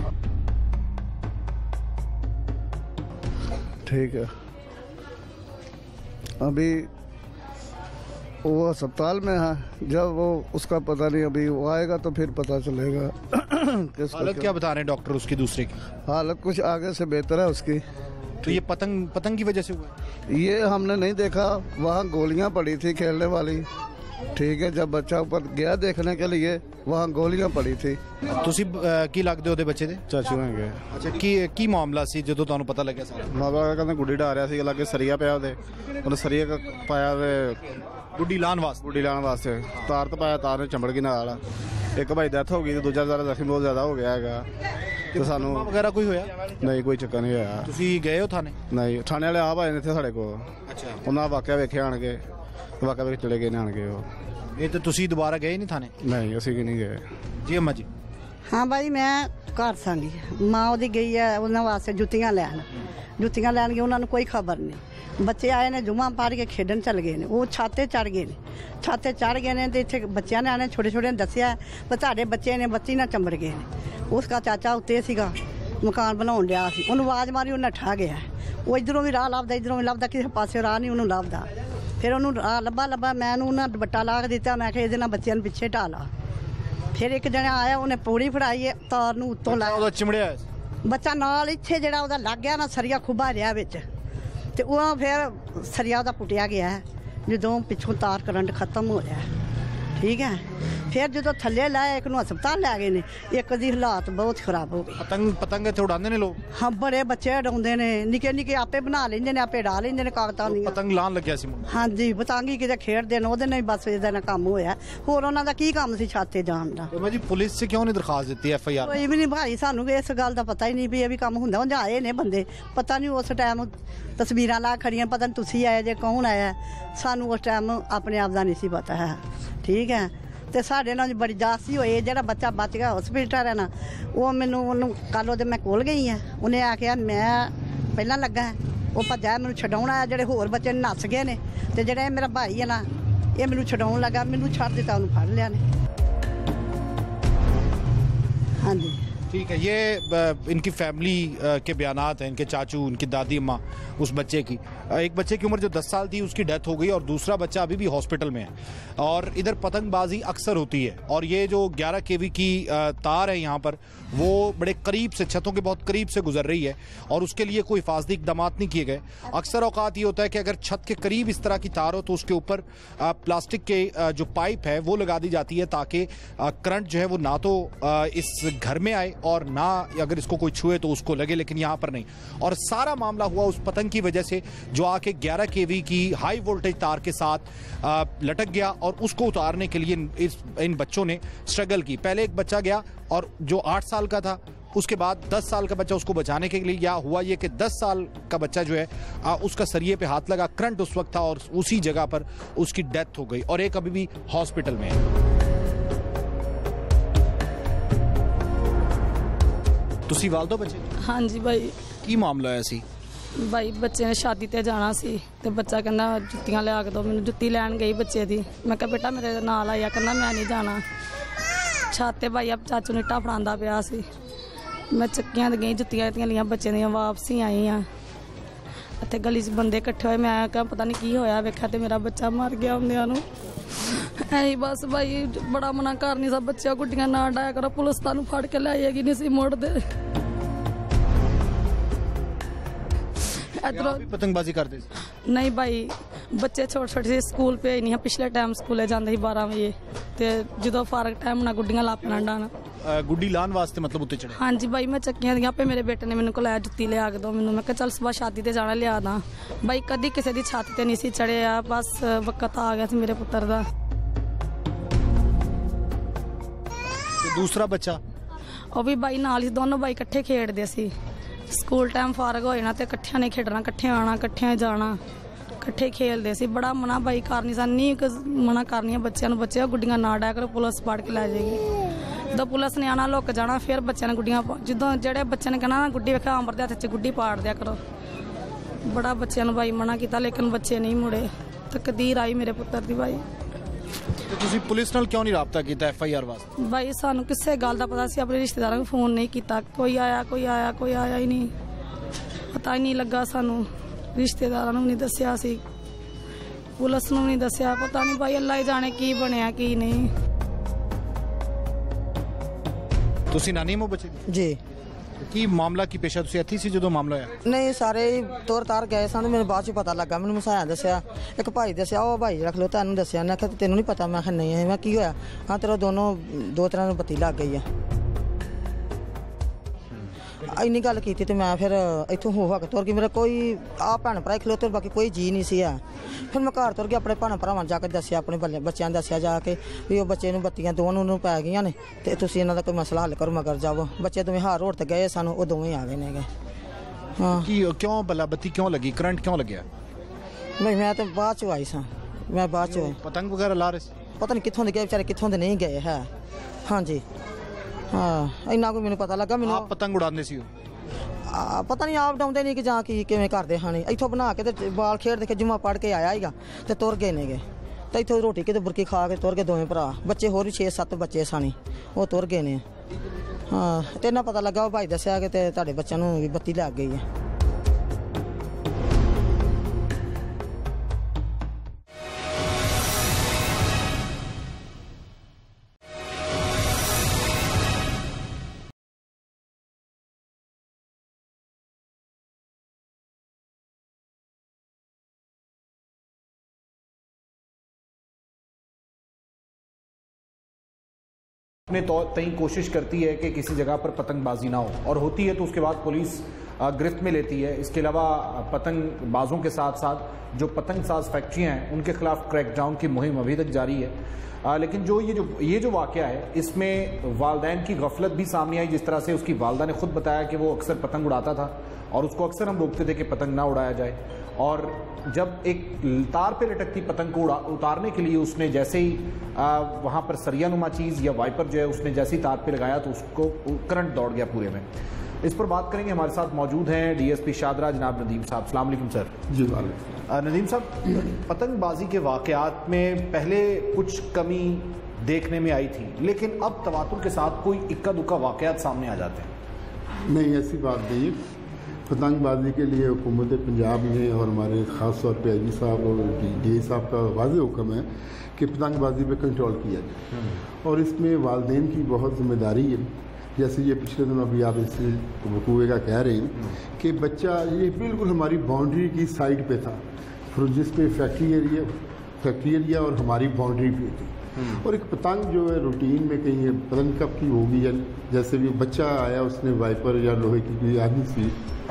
ठीक है, अभी वो अस्पताल में है, जब वो उसका पता नहीं, अभी वो आएगा तो फिर पता चलेगा। हालत क्या बता रहे हैं डॉक्टर उसकी दूसरे की? हालत कुछ आगे से बेहतर है उसकी। तो ये पतंग पतंग की वजह से हुआ? ये हमने नहीं देखा, वहाँ गोलियां पड़ी थी खेलने वाली। ठीक है, जब बच्चा ऊपर गया देखने के लिए, वहाँ गोलियां पड़ी थी। ਤੁਸੀਂ ਕੀ ਲੱਗਦੇ ਉਹਦੇ ਬੱਚੇ ਦੇ? ਚਾਚੂ ਹੈਗੇ। ਅੱਛਾ, ਕੀ ਕੀ ਮਾਮਲਾ ਸੀ ਜਦੋਂ ਤੁਹਾਨੂੰ ਪਤਾ ਲੱਗਿਆ ਸਾਰਾ? ਮਾਮਲਾ ਕਹਿੰਦਾ ਗੁੱਡੀ ਡਾ ਰਿਹਾ ਸੀ, ਲਾਗੇ ਸਰੀਆ ਪਿਆ ਉਹਦੇ, ਉਹਨੇ ਸਰੀਆ ਪਾਇਆ ਤੇ ਗੁੱਡੀ ਲਾਉਣ ਵਾਸਤੇ ਗੁੱਡੀ ਲਾਉਣ ਵਾਸਤੇ ਤਾਰ ਤੇ ਪਾਇਆ, ਤਾਰ ਨੇ ਚੰਬੜ ਗਈ ਨਾਲ। ਇੱਕ ਭਾਈ ਡੈਥ ਹੋ ਗਈ ਤੇ ਦੂਜਾ ਜ਼ਿਆਦਾ ਜ਼ਖਮੀ ਬਹੁਤ ਜ਼ਿਆਦਾ ਹੋ ਗਿਆ ਹੈਗਾ। ਤੇ ਸਾਨੂੰ ਵਗੈਰਾ ਕੋਈ ਹੋਇਆ? ਨਹੀਂ, ਕੋਈ ਚੱਕਰ ਨਹੀਂ ਹੋਇਆ। ਤੁਸੀਂ ਗਏ ਹੋ ਥਾਣੇ? ਨਹੀਂ, ਥਾਣੇ ਵਾਲੇ ਆਪ ਆਏ ਨੇ ਇੱਥੇ ਸਾਡੇ ਕੋਲ। ਅੱਛਾ, ਉਹਨਾਂ ਵਾਕਿਆ ਵੇਖਿਆ ਆਣ ਕੇ, ਵਾਕਿਆ ਵੇਖ ਚਲੇ ਗਏ ਨੇ ਆਣ ਕੇ ਉਹ। ਇਹ ਤਾਂ ਤੁਸੀਂ ਦੁਬਾਰਾ ਗਏ ਨਹੀਂ ਥਾਣੇ? ਨਹੀਂ, ਅਸੀਂ ਕਿ ਨਹੀਂ ਗਏ ਜੀ। ਅੰਮਾ ਜੀ? ਹਾਂ ਭਾਈ, ਮੈਂ ਘਰ ਸਾਂਗੀ, ਮਾਂ ਉਹਦੀ ਗਈ ਹੈ ਉਹਨਾਂ ਵਾਸਤੇ ਜੁੱਤੀਆਂ ਲੈਣ। ਜੁੱਤੀਆਂ ਲੈਣ ਗਏ, ਉਹਨਾਂ ਨੂੰ ਕੋਈ ਖਬਰ ਨਹੀਂ। ਬੱਚੇ ਆਏ ਨੇ ਜੁਮਾ ਪਾੜ ਕੇ ਖੇਡਣ ਚੱਲ ਗਏ ਨੇ, ਉਹ ਛਾਤੇ ਚੜ ਗਏ ਨੇ। ਛਾਤੇ ਚੜ ਗਏ ਨੇ ਤੇ ਇੱਥੇ ਬੱਚਿਆਂ ਨੇ ਆਣੇ ਛੋਟੇ ਛੋਟੇ ਨੇ ਦੱਸਿਆ ਵੀ ਤੁਹਾਡੇ ਬੱਚੇ ਨੇ ਬੱਤੀ ਨਾਲ ਚੰਬੜ ਗਏ ਨੇ। ਉਸਦਾ ਚਾਚਾ ਉੱਤੇ ਸੀਗਾ, ਮਕਾਨ ਬਣਾਉਣ ਲਿਆ ਸੀ, ਉਹਨੂੰ ਆਵਾਜ਼ ਮਾਰੀ, ਉਹ ਨੱਠਾ ਗਿਆ। ਉਹ ਇੱਧਰੋਂ ਵੀ ਰਾਹ ਲੱਭਦਾ, ਇੱਧਰੋਂ ਵੀ ਲੱਭਦਾ, ਕਿਸੇ ਪਾਸੇ ਰਾਹ ਨਹੀਂ ਉਹਨੂੰ ਲੱਭਦਾ। ਫਿਰ ਉਹਨੂੰ ਰਾਹ ਲੱਭਾ ਲੱਭਾ ਮੈਂ ਉਹਨੂੰ ਉਹਨਾਂ ਦੁਪੱਟਾ ਲਾ ਕੇ ਦਿੱਤਾ, ਮੈਂ ਕਿਹਾ ਇਹਦੇ ਨਾਲ ਬੱਚਿਆਂ ਨੂੰ ਪਿੱਛੇ ਢਾ ਲਾ। ਫਿਰ ਇੱਕ ਜਣਾ ਆਇਆ, ਉਹਨੇ ਪੌੜੀ ਫੜਾਈ ਹੈ, ਤਾਰ ਨੂੰ ਉੱਤੋਂ ਲਾਇਆ। ਉਹਦਾ ਚਿਮੜਿਆ? ਬੱਚਾ ਨਾਲ ਇੱਥੇ ਜਿਹੜਾ ਉਹਦਾ ਲੱਗ ਗਿਆ ਨਾ ਸਰੀਆ ਖੁੱਬਾ ਰਿਹਾ ਵਿੱਚ ਤੇ ਉਹ ਫਿਰ ਸਰੀਆ ਉਹਦਾ ਪੁੱਟਿਆ ਗਿਆ ਜਦੋਂ ਪਿੱਛੋਂ ਤਾਰ ਕਰੰਟ ਖਤਮ ਹੋ ਰਿਹਾ ਠੀਕ ਹੈ। ਫਿਰ ਜਦੋਂ ਥੱਲੇ ਲਾਇਆ ਇੱਕ ਨੂੰ ਹਸਪਤਾਲ ਲੈ ਗਏ ਨੇ, ਇੱਕ ਦੀ ਹਾਲਾਤ ਬਹੁਤ ਖਰਾਬ ਹੋ ਗਏ। ਪਤੰਗ ਪਤੰਗ ਇੱਥੇ ਉਡਾਉਂਦੇ ਨੇ ਲੋਕ? ਹਾਂ ਬੜੇ ਬੱਚੇ ਉਡਾਉਂਦੇ ਨੇ, ਨਿੱਕੇ ਨਿੱਕੇ ਆਪੇ ਬਣਾ ਲੈਂਦੇ ਨੇ, ਆਪੇ ਡਾ ਲੈਂਦੇ ਨੇ ਕਾਗਜ਼ਾਂ ਦੀਆਂ। ਪਤੰਗ ਲਾਣ ਲੱਗਿਆ ਸੀ ਮੁੰਡਾ? ਹਾਂਜੀ ਪਤੰਗੀ ਕਿਤੇ ਖੇਡਦੇ ਨੇ, ਉਹਦੇ ਨਾਲ ਹੀ ਬਸ ਇਹਦਾ ਨਾਲ ਕੰਮ ਹੋਇਆ। ਹੋਰ ਉਹਨਾਂ ਦਾ ਕੀ ਕੰਮ ਸੀ ਛਾਤੇ ਜਾਣ ਦਾ? ਮੈਂ ਜੀ ਪੁਲਿਸ से क्यों नहीं दरखास्त ਦਿੱਤੀ ਐਫ ਆਈ ਆਰ? ਕੋਈ ਵੀ ਨਹੀਂ ਭਾਈ, ਸਾਨੂੰ ਇਸ ਗੱਲ ਦਾ ਪਤਾ ਹੀ ਨਹੀਂ ਵੀ ਇਹ ਵੀ ਕੰਮ ਹੁੰਦਾ। ਉਹ ਆਏ ਨੇ ਬੰਦੇ, ਪਤਾ ਨਹੀਂ ਉਸ ਟਾਈਮ ਤਸਵੀਰਾਂ ਲਾ ਖੜੀਆਂ, ਪਤਾ ਨਹੀਂ ਤੁਸੀਂ ਆਏ ਜੇ ਕੌਣ ਆਇਆ, ਸਾਨੂੰ ਉਸ ਟਾਈਮ ਆਪਣੇ ਆਪ ਦਾ ਨਹੀਂ ਸੀ ਪਤਾ ਹੈ ਠੀਕ ਹੈ। ਤੇ ਸਾਡੇ ਨਾਲ ਬੜੀ ਜਾਸੀ ਹੋਈ, ਜਿਹੜਾ ਬੱਚਾ ਬਚ ਗਿਆ ਹਸਪੀਟਲ ਹੈ ਨਾ, ਉਹ ਮੈਨੂੰ ਉਹਨੂੰ ਕੱਲ ਉਹਦੇ ਮੈਂ ਕੋਲ ਗਈ ਆ, ਉਹਨੇ ਆਖਿਆ ਮੈਂ ਪਹਿਲਾਂ ਲੱਗਾ, ਉਹ ਭੱਜਾ ਮੈਨੂੰ ਛਡਾਉਣ ਆਇਆ, ਜਿਹੜੇ ਹੋਰ ਬੱਚੇ ਨੱਸ ਗਏ ਨੇ, ਤੇ ਜਿਹੜਾ ਇਹ ਮੇਰਾ ਭਾਈ ਹੈ ਨਾ ਇਹ ਮੈਨੂੰ ਛਡਾਉਣ ਲੱਗਾ, ਮੈਨੂੰ ਛੱਡ ਦਿੱਤਾ, ਉਹਨੂੰ ਫੜ ਲਿਆ ਨੇ। हाँ जी ठीक है, ये इनकी फैमिली के बयानात हैं, इनके चाचू, इनकी दादी अम्मा उस बच्चे की। एक बच्चे की उम्र जो दस साल थी उसकी डेथ हो गई और दूसरा बच्चा अभी भी हॉस्पिटल में है। और इधर पतंगबाजी अक्सर होती है और ये जो ग्यारह केवी की तार है यहाँ पर वो बड़े करीब से, छतों के बहुत करीब से गुजर रही है और उसके लिए कोई हिफाजती इकदाम नहीं किए गए। अक्सर औकात ये होता है कि अगर छत के करीब इस तरह की तार हो तो उसके ऊपर प्लास्टिक के जो पाइप है वो लगा दी जाती है ताकि करंट जो है वो ना तो इस घर में आए और ना अगर इसको कोई छुए तो उसको लगे, लेकिन यहाँ पर नहीं। और सारा मामला हुआ उस पतंग की वजह से जो आके ग्यारह केवी की हाई वोल्टेज तार के साथ लटक गया और उसको उतारने के लिए इस इन बच्चों ने स्ट्रगल की। पहले एक बच्चा गया और जो आठ साल का था, उसके बाद दस साल का बच्चा, उसको बचाने के लिए या हुआ ये कि दस साल का बच्चा जो है आ, उसका सरिये पे हाथ लगा, करंट उस वक्त था और उसी जगह पर उसकी डेथ हो गई और एक अभी भी हॉस्पिटल में है। ਤੁਸੀਂ ਵਾਲਦੋ ਬੱਚੇ? ਹਾਂਜੀ ਭਾਈ। ਕੀ ਮਾਮਲਾ ਹੋਇਆ ਸੀ? ਭਾਈ ਬੱਚੇ ਨੇ ਸ਼ਾਦੀ ਤੇ ਜਾਣਾ ਸੀ ਤੇ ਬੱਚਾ ਕਹਿੰਦਾ ਜੁੱਤੀਆਂ ਲਿਆ ਕੇ ਦਿਓ ਮੈਨੂੰ। ਜੁੱਤੀ ਲੈਣ ਗਈ ਬੱਚੇ ਦੀ, ਮੈਂ ਕਿਹਾ ਬੇਟਾ ਮੇਰੇ ਨਾਲ ਆਇਆ, ਕਹਿੰਦਾ ਮੈਂ ਨਹੀਂ ਜਾਣਾ। ਛੱਤ ਤੇ ਭਾਈ ਆ ਚਾਚੂ ਨੇ ਇੱਟਾਂ ਫੜਾਉਂਦਾ ਪਿਆ ਸੀ, ਮੈਂ ਚੱਕੀਆਂ ਤੇ ਗਈ, ਜੁੱਤੀਆਂ ਦਿੱਤੀਆਂ ਲੀਆਂ ਬੱਚੇ ਦੀਆਂ, ਵਾਪਸੀ ਆਈ ਆ। ਇੱਥੇ ਗਲੀ 'ਚ ਬੰਦੇ ਇਕੱਠੇ ਹੋਏ, ਮੈਂ ਕਿਹਾ ਪਤਾ ਨਹੀਂ ਕੀ ਹੋਇਆ, ਵੇਖਿਆ ਤੇ ਮੇਰਾ ਬੱਚਾ ਮਰ ਗਿਆ ਹੁੰਦਿਆਂ ਨੂੰ। ਐਂ ਬਸ ਭਾਈ ਬੜਾ ਮਨਾ ਕਰਨੀ ਸਭ ਬੱਚਿਆਂ ਗੁੱਡੀਆਂ ਨਾ ਡਾਇਆ ਕਰੋ, ਪੁਲਿਸ ਤੁਹਾਨੂੰ ਫੜ ਕੇ ਲੈ ਜਾਏਗੀ, ਨਹੀਂ ਸੀ ਮੁੜਦੇ। ਇੱਧਰੋਂ ਪਤੰਗਬਾਜ਼ੀ ਕਰਦੇ ਸੀ? ਨਹੀਂ ਭਾਈ, ਬੱਚੇ ਛੋਟੇ ਛੋਟੇ ਸੀ, ਸਕੂਲ ਭੇਜ ਨਹੀਂ, ਪਿਛਲੇ ਟਾਈਮ ਸਕੂਲੇ ਜਾਂਦੇ ਸੀ ਬਾਰਾਂ ਵਜੇ, ਤੇ ਜਦੋਂ ਫਾਰਕ ਟਾਈਮ ਨਾਲ ਗੁੱਡੀਆਂ ਲਾ ਪੈਣਾ ਡਾਣ ਗੁੱਡੀ ਲਾਉਣ ਵਾਸਤੇ ਮਤਲਬ ਉੱਤੇ ਚੜੇ? ਹਾਂਜੀ ਭਾਈ, ਮੈਂ ਚੱਕੀਆਂ ਦੀਆਂ ਆਪੇ ਮੇਰੇ ਬੇਟੇ ਨੇ ਮੈਨੂੰ ਕੋਲ ਆਇਆ ਜੁੱਤੀ ਲਿਆ ਕੇ ਦੋ ਮੈਨੂੰ, ਮੈਂ ਕਿਹਾ ਚੱਲ ਸਵੇਰ ਸ਼ਾਦੀ ਤੇ ਜਾਣਾ ਲਿਆ ਦਾਂ। ਭਾਈ ਕਦੀ ਕਿਸੇ ਦੀ ਛੱਤ ਤੇ ਨਹੀਂ ਸੀ ਚੜਿਆ, ਬਸ ਵਕਤ ਆ ਗਿਆ ਸੀ ਮੇਰੇ ਪੁੱਤਰ ਦਾ। ਦੂਸਰਾ ਬੱਚਾ? ਉਹ ਵੀ ਭਾਈ ਨਾਲ ਹੀ, ਦੋਨੋਂ ਭਾਈ ਇਕੱਠੇ ਖੇਡਦੇ ਸੀ। ਸਕੂਲ ਟਾਈਮ ਫਾਰਗ ਹੋ ਜਾਣਾ ਤੇ ਇਕੱਠਿਆਂ ਨੇ ਖੇਡਣਾ, ਇਕੱਠੇ ਆਉਣਾ, ਇਕੱਠਿਆਂ ਜਾਣਾ, ਇਕੱਠੇ ਖੇਲਦੇ ਸੀ। ਬੜਾ ਮਨਾ ਭਾਈ ਕਰਨੀ ਸਾਨੀ ਮਨਾ ਕਰਨੀਆਂ ਬੱਚਿਆਂ ਨੂੰ, ਬੱਚੇ ਗੁੱਡੀਆਂ ਨਾ ਡਾਇਆ ਕਰੋ, ਪੁਲਿਸ ਫੜ ਕੇ ਲੈ ਜਾਏਗੀ। ਜਦੋਂ ਪੁਲਿਸ ਨੇ ਆਣਾ ਲੁੱਕ ਜਾਣਾ, ਫਿਰ ਬੱਚਿਆਂ ਨੇ ਗੁੱਡੀਆਂ, ਜਦੋਂ ਜਿਹੜੇ ਬੱਚੇ ਨੇ ਕਹਿਣਾ ਗੁੱਡੀ ਵੇਖਿਆ ਅੰਬਰ ਦੇ ਹੱਥ 'ਚ ਗੁੱਡੀ ਪਾੜ ਦਿਆ ਕਰੋ। ਬੜਾ ਬੱਚਿਆਂ ਨੂੰ ਭਾਈ ਮਨਾ ਕੀਤਾ, ਲੇਕਿਨ ਬੱਚੇ ਨਹੀਂ ਮੁੜੇ। ਤਕਦੀਰ ਆਈ ਮੇਰੇ ਪੁੱਤਰ ਦੀ ਭਾਈ। ਤੇ ਤੁਸੀਂ ਪੁਲਿਸ ਨਾਲ ਕਿਉਂ ਨਹੀਂ ਰਾਬਤਾ ਕੀਤਾ ਐਫ ਆਈ ਆਰ ਵਾਸਤੇ? ਭਾਈ ਸਾਨੂੰ ਕਿਸੇ ਗੱਲ ਦਾ ਪਤਾ ਸੀ, ਆਪਣੇ ਰਿਸ਼ਤੇਦਾਰਾਂ ਨੂੰ ਫੋਨ ਨਹੀਂ ਕੀਤਾ, ਕੋਈ ਆਇਆ ਕੋਈ ਆਇਆ ਕੋਈ ਆਇਆ ਹੀ ਨਹੀਂ, ਪਤਾ ਹੀ ਨਹੀਂ ਲੱਗਾ ਸਾਨੂੰ। ਰਿਸ਼ਤੇਦਾਰਾਂ ਨੂੰ ਨਹੀਂ ਦੱਸਿਆ ਸੀ, ਪੁਲਿਸ ਨੂੰ ਨਹੀਂ ਦੱਸਿਆ, ਪਤਾ ਨਹੀਂ ਭਾਈ ਅੱਲਾ ਹੀ ਜਾਣੇ ਕੀ ਬਣਿਆ ਕੀ ਨਹੀਂ। ਤੁਸੀਂ ਨਾਨੀ ਮੋ ਬੱਚੇ ਜੀ? ਕੀ ਮਾਮਲਾ ਕੀ ਪੇਸ਼ਾ, ਤੁਸੀਂ ਇੱਥੇ ਸੀ ਜਦੋਂ ਮਾਮਲਾ ਹੋਇਆ? ਨਹੀਂ, ਸਾਰੇ ਤੁਰ ਤਾਰ ਗਏ ਸਾਨੂੰ, ਮੈਨੂੰ ਬਾਅਦ ਚ ਪਤਾ ਲੱਗਾ, ਮੈਨੂੰ ਮਸਾਇਆ ਦੱਸਿਆ, ਇੱਕ ਭਾਈ ਦੱਸਿਆ, ਉਹ ਭਾਈ ਰੱਖ ਲਓ, ਤੁਹਾਨੂੰ ਦੱਸਿਆ। ਮੈਂ ਕਿਹਾ ਤੈਨੂੰ ਨਹੀਂ ਪਤਾ? ਮੈਂ ਕਿਹਾ ਨਹੀਂ। ਮੈਂ ਕੀ ਹੋਇਆ? ਹਾਂ ਤੇਰਾ ਦੋਨੋਂ ਦੋ ਤਰ੍ਹਾਂ ਨੂੰ ਬੱਤੀ ਲੱਗ ਗਈ ਆ। ਇੰਨੀ ਗੱਲ ਕੀਤੀ ਤੇ ਮੈਂ ਫਿਰ ਇੱਥੋਂ ਹੋ ਹੋ ਕੇ ਤੁਰ ਗਈ। ਮੇਰਾ ਕੋਈ ਆ ਭੈਣ ਭਰਾ ਖਲੋਤੇ, ਬਾਕੀ ਕੋਈ ਜੀ ਨਹੀਂ ਸੀ ਆ। ਫਿਰ ਮੈਂ ਘਰ ਤੁਰ ਕੇ ਆਪਣੇ ਭੈਣ ਭਰਾਵਾਂ ਜਾ ਕੇ ਦੱਸਿਆ, ਆਪਣੇ ਬੱਲੇ ਬੱਚਿਆਂ ਨੂੰ ਦੱਸਿਆ ਜਾ ਕੇ ਵੀ ਉਹ ਬੱਚੇ ਨੂੰ ਬੱਤੀਆਂ ਦੋਵਾਂ ਨੂੰ ਪੈ ਗਈਆਂ ਨੇ ਤੇ ਤੁਸੀਂ ਇਹਨਾਂ ਦਾ ਕੋਈ ਮਸਲਾ ਹੱਲ ਕਰੋ, ਮਗਰ ਜਾਵੋ। ਬੱਚੇ ਦੋਵੇਂ ਹਾਰ ਰੋਡ ਤੇ ਗਏ ਸਾਨੂੰ, ਉਹ ਦੋਵੇਂ ਆ ਗਏ ਨੇਗੇ। ਹਾਂ ਕੀ ਕਿਉਂ ਬੱਲਾ ਬੱਤੀ ਕਿਉਂ ਲੱਗੀ, ਕਰੰਟ ਕਿਉਂ ਲੱਗਿਆ? ਨਹੀਂ, ਮੈਂ ਤਾਂ ਬਾਅਦ ਚ ਆਈ ਸਾਂ, ਮੈਂ ਬਾਅਦ ਚ। ਪਤੰਗ ਵਗੈਰਾ ਲਾ ਰਹੇ ਸੀ? ਪਤਾ ਨਹੀਂ ਕਿੱਥੋਂ ਦੇ ਗਏ ਵਿਚਾਰੇ, ਕਿੱਥੋਂ ਦੇ ਨਹੀਂ ਗਏ ਹੈ। ਹਾਂਜੀ ਹਾਂ, ਇੰਨਾ ਕੋਈ ਮੈਨੂੰ ਪਤਾ ਲੱਗਾ। ਮੈਨੂੰ ਆਪ ਪਤੰਗ ਉਡਾਉਂਦੇ ਸੀ? ਆ ਪਤਾ ਨਹੀਂ ਆਪ ਡਾਉਂਦੇ ਨਹੀਂ ਕਿ ਜਾਂ ਕੀ ਕਿਵੇਂ ਕਰਦੇ ਹਨ। ਇੱਥੋਂ ਬਣਾ ਕੇ ਤੇ ਬਾਲ ਖੇਡ ਦੇ ਕੇ ਜੁਮਾ ਪੜ ਕੇ ਆਇਆ ਸੀਗਾ ਤੇ ਤੁਰ ਗਏ ਨੇਗੇ। ਤੇ ਇੱਥੋਂ ਰੋਟੀ ਕਿਤੇ ਬੁਰਕੀ ਖਾ ਕੇ ਤੁਰ ਗਏ ਦੋਵੇਂ ਭਰਾ, ਬੱਚੇ ਹੋਰ ਵੀ ਛੇ ਸੱਤ ਬੱਚੇ ਸਾਨੀ, ਉਹ ਤੁਰ ਗਏ ਨੇ। ਹਾਂ ਤੇ ਇਹਨਾਂ ਪਤਾ ਲੱਗਾ, ਉਹ ਭਾਈ ਦੱਸਿਆ ਕਿ ਤੇ ਤੁਹਾਡੇ ਬੱਚਿਆਂ ਨੂੰ ਵੀ ਬੱਤੀ ਲੱਗ ਗਈ ਹੈ। अपने तय कोशिश करती है कि किसी जगह पर पतंगबाजी ना हो, और होती है तो उसके बाद पुलिस गिरफ्त में लेती है। इसके अलावा पतंगबाजों के साथ साथ जो पतंग साज फैक्ट्रियाँ हैं उनके खिलाफ क्रैकडाउन की मुहिम अभी तक जारी है। आ, लेकिन जो ये जो ये जो वाक़या है इसमें वालदैन की गफलत भी सामने आई। जिस तरह से उसकी वालदा ने खुद बताया कि वो अक्सर पतंग उड़ाता था और उसको अक्सर हम रोकते थे कि पतंग ना उड़ाया जाए, और जब एक तार पे लटकती पतंग को उतारने के लिए उसने जैसे ही आ, वहाँ पर सरिया नुमा चीज़ या वाइपर जो है उसने जैसे ही तार पे लगाया तो उसको करंट दौड़ गया पूरे में। इस पर बात करेंगे। हमारे साथ मौजूद हैं डीएसपी शादरा जनाब नदीम साहब। अस्सलाम वालेकुम सर। जी नदीम साहब, पतंगबाजी के वाक़यात में पहले कुछ कमी देखने में आई थी, लेकिन अब तवातुर के साथ कोई इक्का दुक्का वाक़यात सामने आ जाते हैं। नहीं, ऐसी बात नहीं है। पतंगबाजी के लिए हुकूमत पंजाब ने और हमारे ख़ास तौर पे आई जी साहब और डी ए साहब का वाज़ेह हुक्म है कि पतंगबाजी पे कंट्रोल किया जाए, और इसमें वालदेन की बहुत ज़िम्मेदारी है। जैसे ये पिछले दिनों अभी आप इस वकूए का कह रहे हैं कि बच्चा ये बिल्कुल हमारी बाउंड्री की साइड पे था, फिर जिस पे फैक्ट्री एरिया फैक्ट्री एरिया और हमारी बाउंड्री पे थी, और एक पतंग जो है रूटीन में कहीं पतंग कब की होगी, या जैसे भी बच्चा आया उसने वाइपर या लोहे की कोई आदमी सी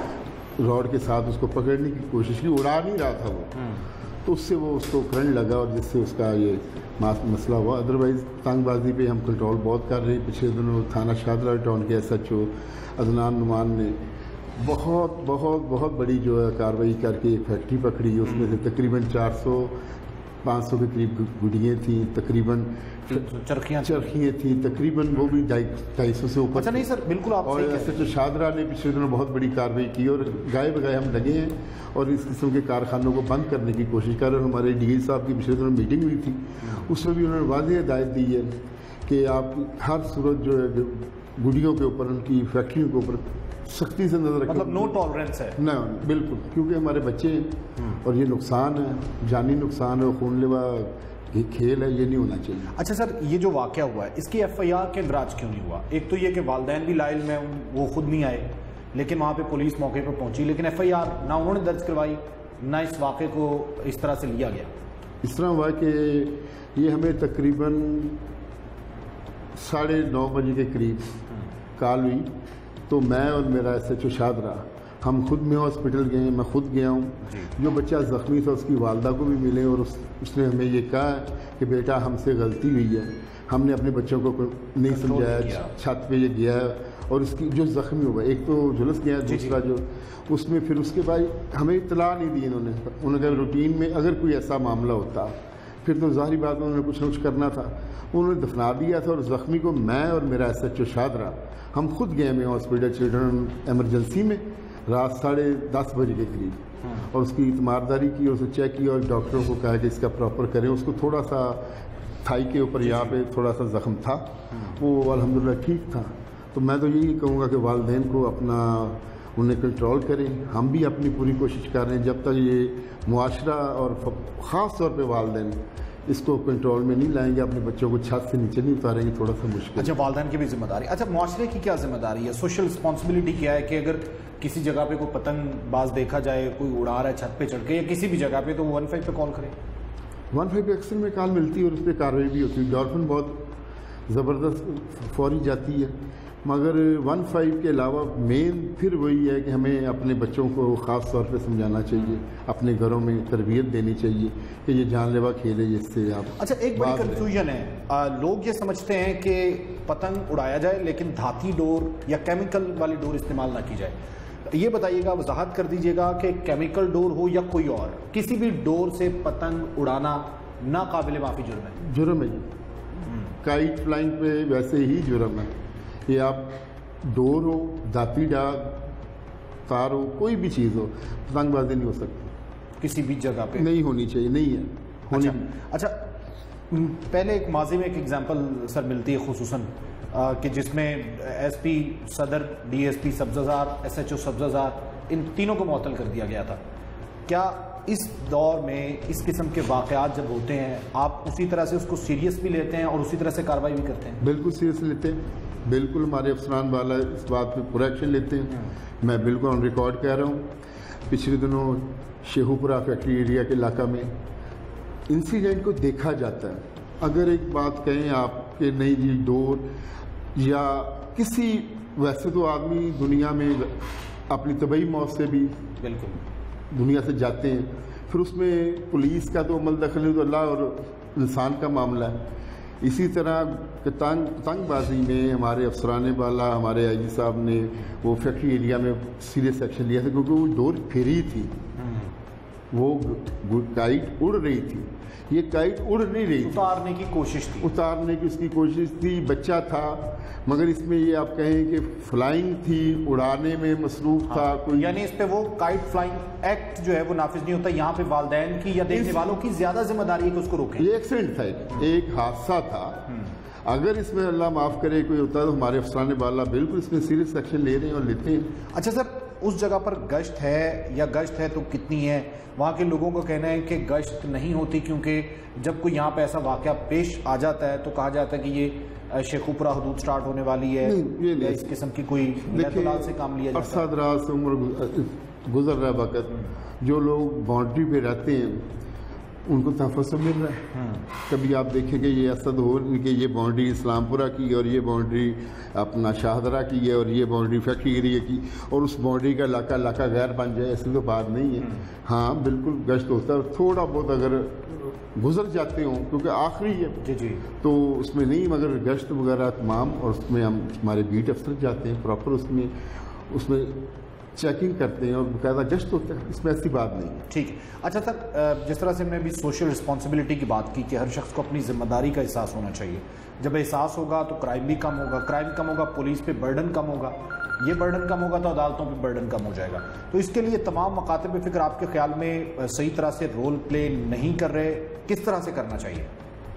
रॉड के साथ उसको पकड़ने की कोशिश की, उड़ा नहीं रहा था वो, तो उससे वो उसको करंट लगा और जिससे उसका ये मसला हुआ। अदरवाइज़ पतंगबाजी पे हम कंट्रोल बहुत कर रहे हैं। पिछले दिनों थाना शादरा टाउन के S H O Adnan Numan ने बहुत बहुत बहुत बड़ी जो है कार्रवाई करके एक फैक्ट्री पकड़ी, उसमें से तकरीबन चार सौ पाँच सौ के करीब गुड़ियाँ थी, तकरीबन चरखियाँ चरखियाँ थी, तकरीबन वो भी ढाई ढाई सौ से ऊपर। अच्छा नहीं सर, बिल्कुल आप और ऐसे तो शादरा ने पिछले दिनों बहुत बड़ी कार्रवाई की और गाय बगाए हम लगे हैं और इस किस्म के कारखानों को बंद करने की कोशिश कर रहे हैं। हमारे डी साहब की पिछले दिनों मीटिंग हुई थी, उसमें भी उन्होंने वाज़ेह हिदायत दी है कि आप हर सूरत जो है गुड़ियों के ऊपर, उनकी फैक्ट्रियों के ऊपर सख्ती से नजर रखें। मतलब नो टॉलरेंस है ना, बिल्कुल, क्योंकि हमारे बच्चे हैं और ये नुकसान है, जानी नुकसान है, खूनलेवा खेल है, ये नहीं होना चाहिए। अच्छा सर, ये जो वाक़या हुआ है इसकी एफ आई आर के दराज क्यों नहीं हुआ? एक तो ये कि वालदैन भी लाइल में वो खुद नहीं आए, लेकिन वहाँ पे पुलिस मौके पर पहुंची, लेकिन एफ आई आर ना उन्होंने दर्ज करवाई ना इस वाक़े को इस तरह से लिया गया। इस तरह हुआ कि ये हमें तकरीबन साढ़े नौ बजे के करीब कॉल हुई, तो मैं और मेरा एस एच ओ शादरा हम खुद में हॉस्पिटल गए, मैं खुद गया हूँ। जो बच्चा ज़ख्मी था उसकी वालदा को भी मिले और उस, उसने हमें ये कहा कि बेटा हमसे गलती हुई है, हमने अपने बच्चों को नहीं समझाया, छत पे ये गया है और उसकी जो ज़ख्मी हुआ, एक तो जुलस गया, दूसरा जो उसमें फिर उसके बाद हमें इतला नहीं दी इन्होंने। उन्होंने कहा रूटीन में अगर कोई ऐसा मामला होता फिर तो ज़ाहिर बात उन्होंने कुछ न कुछ करना था, उन्होंने दफना दिया था। और ज़ख्मी को मैं और मेरा एस एच ओ शादरा हम खुद गए में हॉस्पिटल चिल्ड्रन एमरजेंसी में रात साढ़े दस बजे के करीब, और उसकी इतमारदारी की, उसे चेक किया और डॉक्टरों को कहा कि इसका प्रॉपर करें। उसको थोड़ा सा थाई के ऊपर यहाँ पे थोड़ा सा ज़ख्म था, वो अल्हम्दुलिल्लाह ठीक था। तो मैं तो यही कहूँगा कि वालदैन को अपना उन्हें कंट्रोल करें, हम भी अपनी पूरी कोशिश कर रहे हैं। जब तक ये मुआशरा और ख़ास तौर पे वालदैन इसको कंट्रोल में नहीं लाएंगे, अपने बच्चों को छत से नीचे नहीं उतारेंगे, थोड़ा सा मुश्किल। अच्छा, वालदैन की भी जिम्मेदारी। अच्छा, मुआशरे की क्या जिम्मेदारी है, सोशल रिस्पॉन्सिबिलिटी क्या है कि अगर किसी जगह पे कोई पतंगबाज देखा जाए, कोई उड़ा रहा है छत पे चढ़ के या किसी भी जगह पे, तो वन फाइव पे कॉल करें? वन फाइव पे अक्सर में कॉल मिलती है और उस पर कार्रवाई भी होती है। डॉल्फिन बहुत ज़बरदस्त फौरी जाती है, मगर वन फाइव के अलावा मेन फिर वही है कि हमें अपने बच्चों को ख़ास तौर पे समझाना चाहिए, अपने घरों में तरबियत देनी चाहिए कि ये जानलेवा खेल है, जिससे आप। अच्छा, एक बड़ी कंफ्यूजन है, आ, लोग ये समझते हैं कि पतंग उड़ाया जाए लेकिन धाती डोर या केमिकल वाली डोर इस्तेमाल ना की जाए। ये बताइएगा, वजाहत कर दीजिएगा कि केमिकल डोर हो या कोई और, किसी भी डोर से पतंग उड़ाना नाकाबिले माफ़ी जुर्म है? जुर्म है जी, काइट फ्लाइंग पे वैसे ही जुर्म है। ये आप डोर हो, दाती डाग, तार हो, कोई भी चीज़ हो, पतंगबाजी नहीं हो सकती, किसी भी जगह पे नहीं होनी चाहिए, नहीं है होनी। अच्छा, अच्छा, पहले एक माजी में एक एग्जांपल सर मिलती है खुसूसन कि जिसमें एसपी सदर, डीएसपी सब्ज़ार, एसएचओ सब्ज़ार, इन तीनों को मुअत्तल कर दिया गया था। क्या इस दौर में इस किस्म के वाक़यात जब होते हैं आप उसी तरह से उसको सीरियस भी लेते हैं और उसी तरह से कार्रवाई भी करते हैं? बिल्कुल सीरियस लेते हैं, बिल्कुल हमारे अफसरान वाला इस बात पे पूरा एक्शन लेते हैं। मैं बिल्कुल ऑन रिकॉर्ड कह रहा हूँ, पिछले दिनों शेखुपुरा फैक्ट्री एरिया के इलाका में इंसिडेंट को देखा जाता है। अगर एक बात कहें आप कि नहीं जी डोर या किसी, वैसे तो आदमी दुनिया में अपनी तबई मौत से भी बिल्कुल दुनिया से जाते हैं, फिर उसमें पुलिस का तो अमल दखल तो अल्लाह और इंसान का मामला है। इसी तरह पतंग पतंगबाजी में हमारे अफसरान वाला, हमारे आई जी साहब ने वो फैक्ट्री एरिया में सीरियस एक्शन लिया था, क्योंकि वो डोर फिरी थी, वो काइट उड़ रही थी, ये काइट उड़ नहीं रही थी, उतारने की कोशिश थी उतारने की उसकी कोशिश थी, बच्चा था, मगर इसमें ये आप कहें कि फ्लाइंग थी, उड़ाने में मसरूफ हाँ, था कोई, यानी इस पे वो काइट फ्लाइंग एक्ट जो है वो नाफिज नहीं होता। यहाँ पे वालिदैन की या देखने वालों की ज्यादा जिम्मेदारी है कि उसको रोकें। ये एक्सीडेंट था, एक, एक हादसा था। अगर इसमें अल्लाह माफ़ करे कोई होता है तो हमारे अफसरान वाला बिल्कुल इसमें सीरियस एक्शन ले रहे हैं और लेते हैं। अच्छा सर, उस जगह पर गश्त है या गश्त है तो कितनी है? वहाँ के लोगों का कहना है कि गश्त नहीं होती, क्योंकि जब कोई यहाँ पे ऐसा वाक़या पेश आ जाता है तो कहा जाता है कि ये शेखुपुरा हदूद स्टार्ट होने वाली है, नहीं, ये नहीं। इस किस्म की कोई से काम लिया जाता है। अरसा से उम्र गुजर रहा है वक़्त, जो लोग बाउंड्री पे रहते हैं उनको तहफ़्फ़ुज़ तो मिल रहा है। कभी आप देखेंगे ये असद हो कि ये बाउंड्री इस्लामपुरा की और ये बाउंड्री अपना शाहदरा की है और ये बाउंड्री फैक्ट्री एरिया की, और उस बाउंड्री का इलाका इलाका गैर बन जाए, ऐसी तो बात नहीं है। हाँ बिल्कुल गश्त होता है, थोड़ा बहुत अगर गुजर जाते हों क्योंकि आखिरी है जी जी तो उसमें नहीं, मगर गश्त वगैरह तमाम, और उसमें हम हमारे बीट अफसर जाते हैं प्रॉपर, उसमें उसमें चेकिंग करते हैं और बाकायदा गश्त होता है, इसमें ऐसी बात नहीं है। ठीक है। अच्छा सर, जिस तरह से हमने अभी सोशल रिस्पॉन्सिबिलिटी की बात की कि हर शख्स को अपनी जिम्मेदारी का एहसास होना चाहिए, जब एहसास होगा तो क्राइम भी कम होगा, क्राइम कम होगा पुलिस पे बर्डन कम होगा, ये बर्डन कम होगा तो अदालतों पे बर्डन कम हो जाएगा। तो इसके लिए तमाम मकातब फ़िक्र आपके ख्याल में सही तरह से रोल प्ले नहीं कर रहे, किस तरह से करना चाहिए?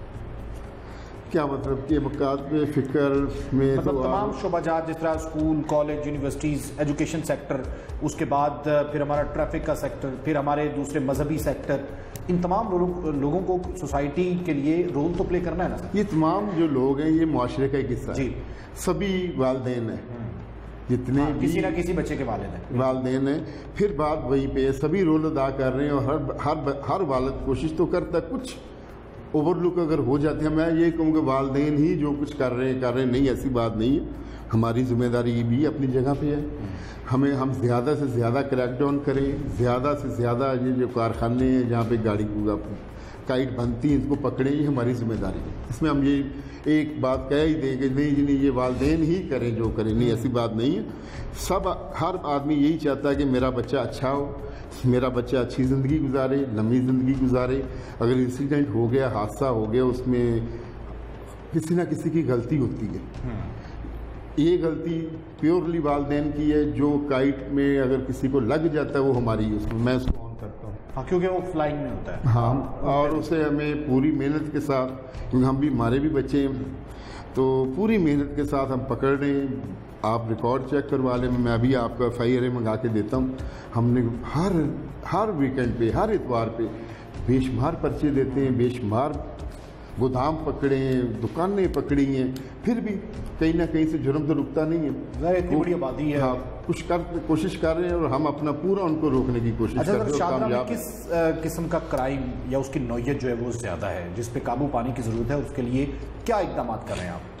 क्या मतलब कि मकातब फ़िक्र में मतलब तो तमाम शोबाजात जिस तरह school, college, universities, education sector, उसके बाद फिर हमारा ट्रैफिक का सेक्टर, फिर हमारे दूसरे मजहबी सेक्टर, इन तमाम लोगों लोगों को सोसाइटी के लिए रोल तो प्ले करना है ना सर? ये तमाम जो लोग हैं ये मुआशरे का एक हिस्सा जी, सभी वालिदैन हैं, जितने हाँ, भी किसी ना किसी बच्चे के वालिद हैं वालिदैन हैं, फिर बात वहीं पे सभी रोल अदा कर रहे हैं, और हर हर हर वालिद कोशिश तो करता है, कुछ ओवरलुक अगर हो जाते हैं, मैं ये कहूँगा वालिदैन ही जो कुछ कर रहे हैं कर रहे हैं, नहीं ऐसी बात नहीं है, हमारी जिम्मेदारी भी अपनी जगह पे है, हमें हम ज़्यादा से ज़्यादा क्रैकडाउन करें, ज़्यादा से ज़्यादा ये जो कारखाने हैं जहाँ पे गाड़ी काइट बनती है इनको पकड़ें, ये हमारी जिम्मेदारी है। इसमें हम ये एक बात कह ही दें कि नहीं जी नहीं ये वालिदैन ही करें जो करें, नहीं ऐसी बात नहीं है। सब हर आदमी यही चाहता है कि मेरा बच्चा अच्छा हो, मेरा बच्चा अच्छी ज़िंदगी गुजारे, लंबी ज़िंदगी गुजारे। अगर इंसिडेंट हो गया, हादसा हो गया, उसमें किसी ना किसी की गलती होती है, ये गलती प्योरली वालिदैन की है। जो काइट में अगर किसी को लग जाता है वो हमारी, उसमें मैं उसको ऑन करता हूँ, हाँ, क्योंकि वो फ्लाइंग में होता है। हाँ, और उसे हमें पूरी मेहनत के साथ, क्योंकि हम भी हमारे भी बच्चे हैं, तो पूरी मेहनत के साथ हम पकड़ रहे हैं। आप रिकॉर्ड चेक करवा लें, मैं अभी आपको एफ आई आर मंगा के देता हूँ। हमने हर हर वीकेंड पे, हर इतवार पे बेशुमार पर्चे देते हैं, बेशुमार गोदाम पकड़े हैं, दुकानें पकड़ी हैं, फिर भी कहीं ना कहीं से जुर्म तो रुकता नहीं है। इतनी बड़ी आबादी है। हाँ, कुछ कर कोशिश कर रहे हैं और हम अपना पूरा उनको रोकने की कोशिश अच्छा, कर रहे हैं। शाहदरा में कामयाब किस अ, किस्म का क्राइम या उसकी नौयत जो है वो ज़्यादा है, जिस पे काबू पाने की ज़रूरत है, उसके लिए क्या इकदाम कर रहे हैं आप?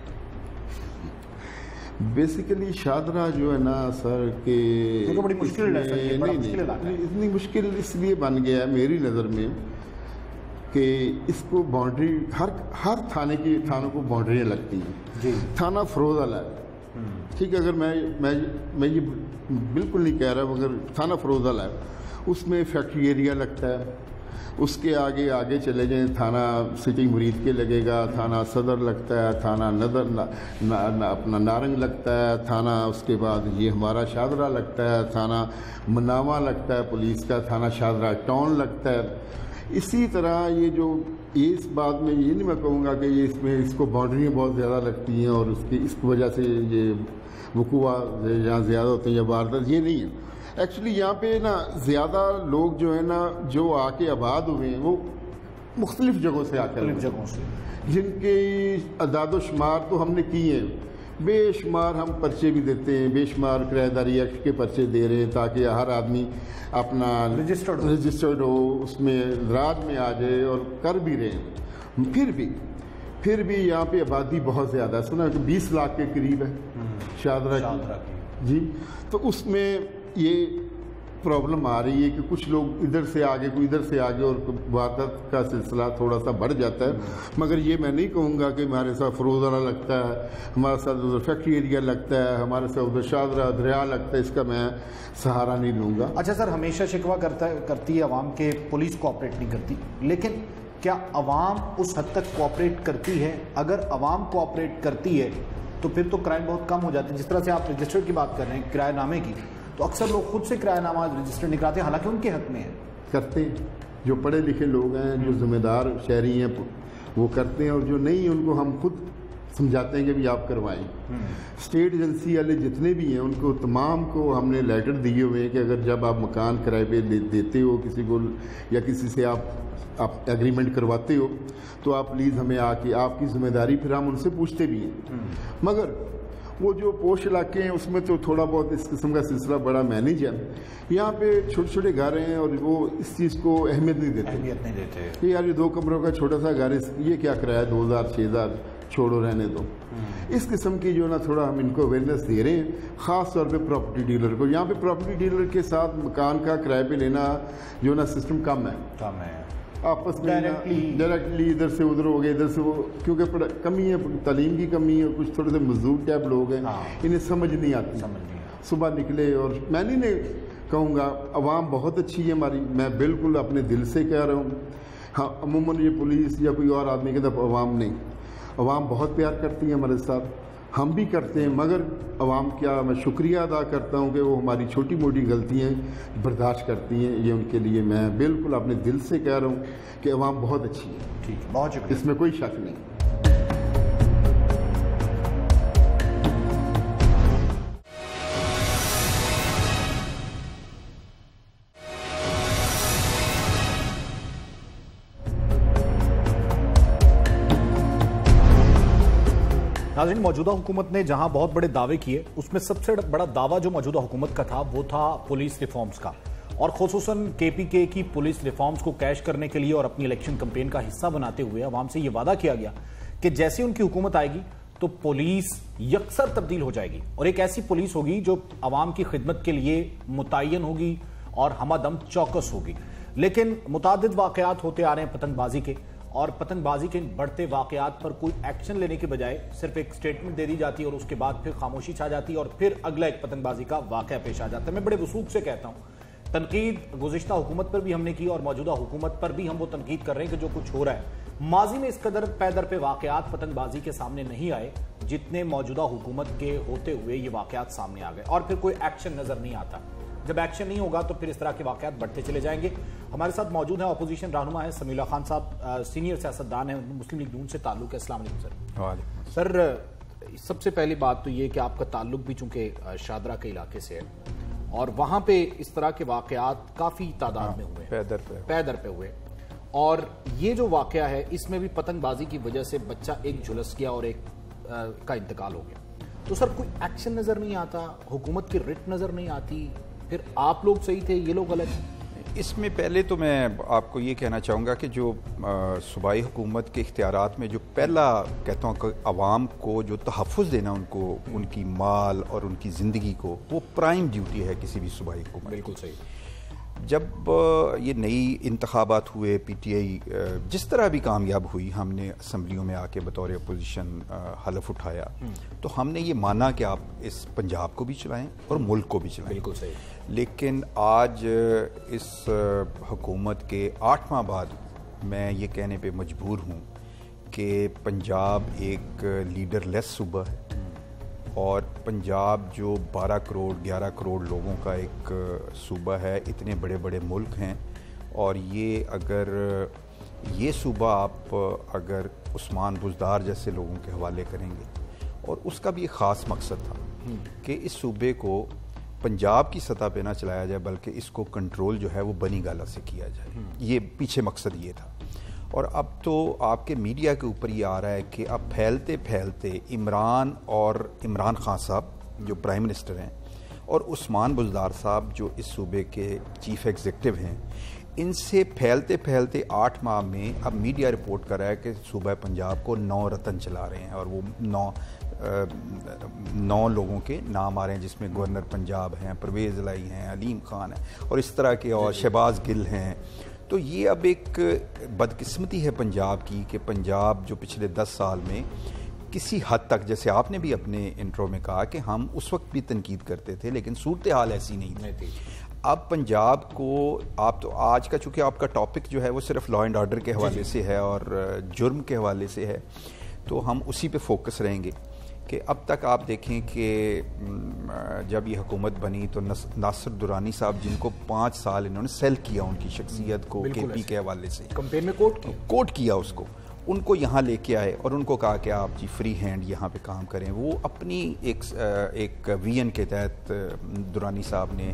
बेसिकली शाहदरा जो है ना सर के तो बड़ी मुश्किल है सर, ये बड़ा नहीं, मुश्किल इलाका है। नहीं, इतनी मुश्किल इसलिए बन गया है मेरी नज़र में कि इसको बाउंड्री हर हर थाने की थानों को बाउंड्रियाँ लगती हैं जी। थाना फरोज़ाला है, ठीक है, अगर मैं मैं मैं ये बिल्कुल नहीं कह रहा, मगर थाना फरोज़ाला है, उसमें फैक्ट्री एरिया लगता है, उसके आगे आगे चले जाएं थाना सिटी मुरीद के लगेगा, थाना सदर लगता है, थाना नदर ना, ना, ना, अपना नारंग लगता है, थाना उसके बाद ये हमारा शाहदरा लगता है, थाना मनावा लगता है पुलिस का, थाना शाहदरा टाउन लगता है। इसी तरह ये जो ये इस बात में ये नहीं मैं कहूँगा कि ये इसमें इसको बाउंड्रियाँ बहुत ज़्यादा लगती हैं और उसकी इस वजह से ये वकूआ जहाँ ज़्यादा होते हैं या वारदात, ये नहीं है। एक्चुअली यहाँ पे ना ज़्यादा लोग जो है ना जो आके आबाद हुए हैं वो मुख्तलिफ जगहों से आकर जगहों से, जिनके अदाद शुमार तो हमने किए हैं, बेशुमार हम पर्चे भी देते हैं, बेशुमार किराएदारी एक्ट के पर्चे दे रहे हैं ताकि हर आदमी अपना रजिस्टर्ड रजिस्टर्ड हो, उसमें राज में आ जाए और कर भी रहे हैं। फिर भी फिर भी यहाँ पे आबादी बहुत ज़्यादा है, सुना कि बीस लाख के करीब है शादरा की जी। तो उसमें ये प्रॉब्लम आ रही है कि कुछ लोग इधर से आगे कोई इधर से आगे और वारदात का सिलसिला थोड़ा सा बढ़ जाता है। मगर ये मैं नहीं कहूँगा कि हमारे साथ फरोज़ाना लगता है, हमारे साथ उधर फैक्ट्री एरिया लगता है, हमारे साथ उधर शादरा दरिया लगता है, इसका मैं सहारा नहीं लूँगा। अच्छा सर, हमेशा शिकवा करता है करती है अवाम के पुलिस कोऑपरेट नहीं करती, लेकिन क्या अवाम उस हद तक कोऑपरेट करती है? अगर अवाम कोऑपरेट करती है तो फिर तो क्राइम बहुत कम हो जाते हैं। जिस तरह से आप रजिस्टर्ड की बात कर रहे हैं, किराएनामे की, तो अक्सर लोग खुद से किराएनामा रजिस्टर नहीं कराते, हालांकि उनके हक में है। करते हैं, जो पढ़े लिखे लोग हैं, जो जिम्मेदार शहरी हैं, वो करते हैं, और जो नहीं उनको हम खुद समझाते हैं कि भी आप करवाएं। स्टेट एजेंसी वाले जितने भी हैं उनको तमाम को हमने लेटर दिए हुए हैं कि अगर जब आप मकान किराए पे दे, देते हो किसी को या किसी से आप आप एग्रीमेंट करवाते हो तो आप प्लीज़ हमें आके, आपकी जिम्मेदारी, फिर हम उनसे पूछते भी हैं। मगर वो जो पोश इलाके हैं उसमें तो थोड़ा बहुत इस किस्म का सिलसिला बड़ा मैनेज है। यहाँ पे छोटे छोटे घर हैं और वो इस चीज़ को अहमियत नहीं देते अहमियत नहीं देते कि यार ये दो कमरों का छोटा सा घर, ये क्या किराया दो हज़ार छः हज़ार छोड़ो रहने दो। इस किस्म की जो ना थोड़ा हम इनको अवेयरनेस दे रहे हैं, ख़ास तौर पे प्रॉपर्टी डीलर को। यहाँ पे प्रॉपर्टी डीलर के साथ मकान का किराए पे लेना जो ना सिस्टम कम है कम है आपस में डायरेक्टली इधर से उधर हो गए, इधर से वो, क्योंकि कमी है, तालीम की कमी है, कुछ थोड़े से मजदूर टाइप लोग हैं, हाँ। इन्हें समझ नहीं आती। समझ नहीं सुबह निकले, और मैं नहीं नहीं कहूँगा अवाम बहुत अच्छी है हमारी, मैं बिल्कुल अपने दिल से कह रहा हूँ। हाँ, अमूमन ये पुलिस या कोई और आदमी के तरफ अवाम नहीं, अवाम बहुत प्यार करती है हमारे साथ, हम भी करते हैं। मगर अवाम क्या, मैं शुक्रिया अदा करता हूँ कि वो हमारी छोटी मोटी गलतियाँ बर्दाश्त करती हैं। ये उनके लिए मैं बिल्कुल अपने दिल से कह रहा हूँ कि अवाम बहुत अच्छी है। ठीक है, बहुत शुक्रिया, इसमें कोई शक नहीं। नाज़रीन, मौजूदा हुकूमत ने जहां बहुत बड़े दावे किए, उसमें सबसे बड़ा दावा जो मौजूदा हुकूमत का था वो था पुलिस रिफॉर्म्स का, और खुसूसन केपीके की पुलिस रिफॉर्म्स को कैश करने के लिए और अपनी इलेक्शन कैंपेन का हिस्सा बनाते हुए अवाम से ये वादा किया गया कि जैसे उनकी हुकूमत आएगी तो पुलिस यकसर तब्दील हो जाएगी और एक ऐसी पुलिस होगी जो अवाम की खिदमत के लिए मुतय्यन होगी और हमादम चौकस होगी। लेकिन मुतादिद वाकयात होते आ रहे हैं पतंगबाजी के, और पतंगबाजी के बढ़ते वाकयात पर कोई एक्शन लेने के बजाय सिर्फ एक स्टेटमेंट दे दी जाती है और उसके बाद फिर खामोशी छा जाती है और फिर अगला एक पतंगबाजी का वाकया पेश आ जाता है। मैं बड़े वसूख से कहता हूं, तनकीद गुज़िश्ता हुकूमत पर भी हमने की और मौजूदा हुकूमत पर भी हम वो तनकीद कर रहे हैं कि जो कुछ हो रहा है, माजी में इस कदर पैदर पे वाकयात पतंगबाजी के सामने नहीं आए जितने मौजूदा हुकूमत के होते हुए ये वाकयात सामने आ गए, और फिर कोई एक्शन नजर नहीं आता। जब एक्शन नहीं होगा तो फिर इस तरह के वाकयात बढ़ते चले जाएंगे। हमारे साथ मौजूद है अपोजिशन रहनुमा है समीउल्लाह खान साहब, सीनियर सियासतदान है, मुस्लिम लीग नून से ताल्लुक है। अस्सलाम वालेकुम सर। सर, सबसे पहली बात तो ये कि आपका ताल्लुक भी चूंकि शादरा के इलाके से है और वहां पे इस तरह के वाकयात काफी तादाद में हुए, पैदर पे पैदर पे हुए, और ये जो वाकया है इसमें भी पतंगबाजी की वजह से बच्चा एक झुलस गया और एक आ, का इंतकाल हो गया। तो सर कोई एक्शन नजर नहीं आता, हुकूमत की रिट नजर नहीं आती, फिर आप लोग सही थे ये लोग गलत हैं? इसमें पहले तो मैं आपको ये कहना चाहूँगा कि जो सूबाई हुकूमत के इख्तियारात में जो पहला कहता हूँ कि आवाम को जो तहफ़्फ़ुज़ देना उनको, उनकी माल और उनकी ज़िंदगी को, वो प्राइम ड्यूटी है किसी भी सूबाई हुकूमत। बिल्कुल सही। जब ये नई इंतखाबात हुए, पीटीआई जिस तरह भी कामयाब हुई, हमने असम्बलियों में आके बतौर अपोजिशन हलफ उठाया, तो हमने ये माना कि आप इस पंजाब को भी चलाएं और मुल्क को भी चलाएं। बिल्कुल सही। लेकिन आज इस हुकूमत के आठ माह बाद मैं ये कहने पे मजबूर हूँ कि पंजाब एक लीडर लेस सूबा है और पंजाब जो बारह करोड़ ग्यारह करोड़ लोगों का एक सूबा है, इतने बड़े बड़े मुल्क हैं, और ये अगर ये सूबा आप अगर उस्मान बुज़दार जैसे लोगों के हवाले करेंगे, और उसका भी एक ख़ास मकसद था कि इस सूबे को पंजाब की सतह पे ना चलाया जाए बल्कि इसको कंट्रोल जो है वो बनी गाला से किया जाए, ये पीछे मकसद ये था। और अब तो आपके मीडिया के ऊपर ये आ रहा है कि अब फैलते फैलते इमरान और इमरान खान साहब जो प्राइम मिनिस्टर हैं और उस्मान बुज़दार साहब जो इस सूबे के चीफ एग्जीक्यूटिव हैं, इनसे फैलते फैलते आठ माह में अब मीडिया रिपोर्ट कर रहा है कि सूबा पंजाब को नौ रतन चला रहे हैं, और वो नौ नौ लोगों के नाम आ रहे हैं, जिसमें गवर्नर पंजाब हैं, परवेज़ लाई हैं, अलीम खान है, और इस तरह के, और शहबाज गिल हैं। तो ये अब एक बदकिस्मती है पंजाब की कि पंजाब जो पिछले दस साल में किसी हद तक, जैसे आपने भी अपने इंट्रो में कहा कि हम उस वक्त भी तनकीद करते थे लेकिन सूरत हाल ऐसी नहीं थी। अब पंजाब को आप तो आज का, चूँकि आपका टॉपिक जो है वो सिर्फ लॉ एंड ऑर्डर के हवाले से है और जुर्म के हवाले से है, तो हम उसी पे फोकस रहेंगे कि अब तक आप देखें कि जब ये हुकूमत बनी तो नासिर दुरानी साहब, जिनको पाँच साल इन्होंने सेल किया उनकी शख्सियत को के पी के हवाले से, कंपेन में कोट किया कोट किया उसको, उनको यहाँ लेके आए और उनको कहा कि आप जी फ्री हैंड यहाँ पे काम करें। वो अपनी एक एक वीएन के तहत दुरानी साहब ने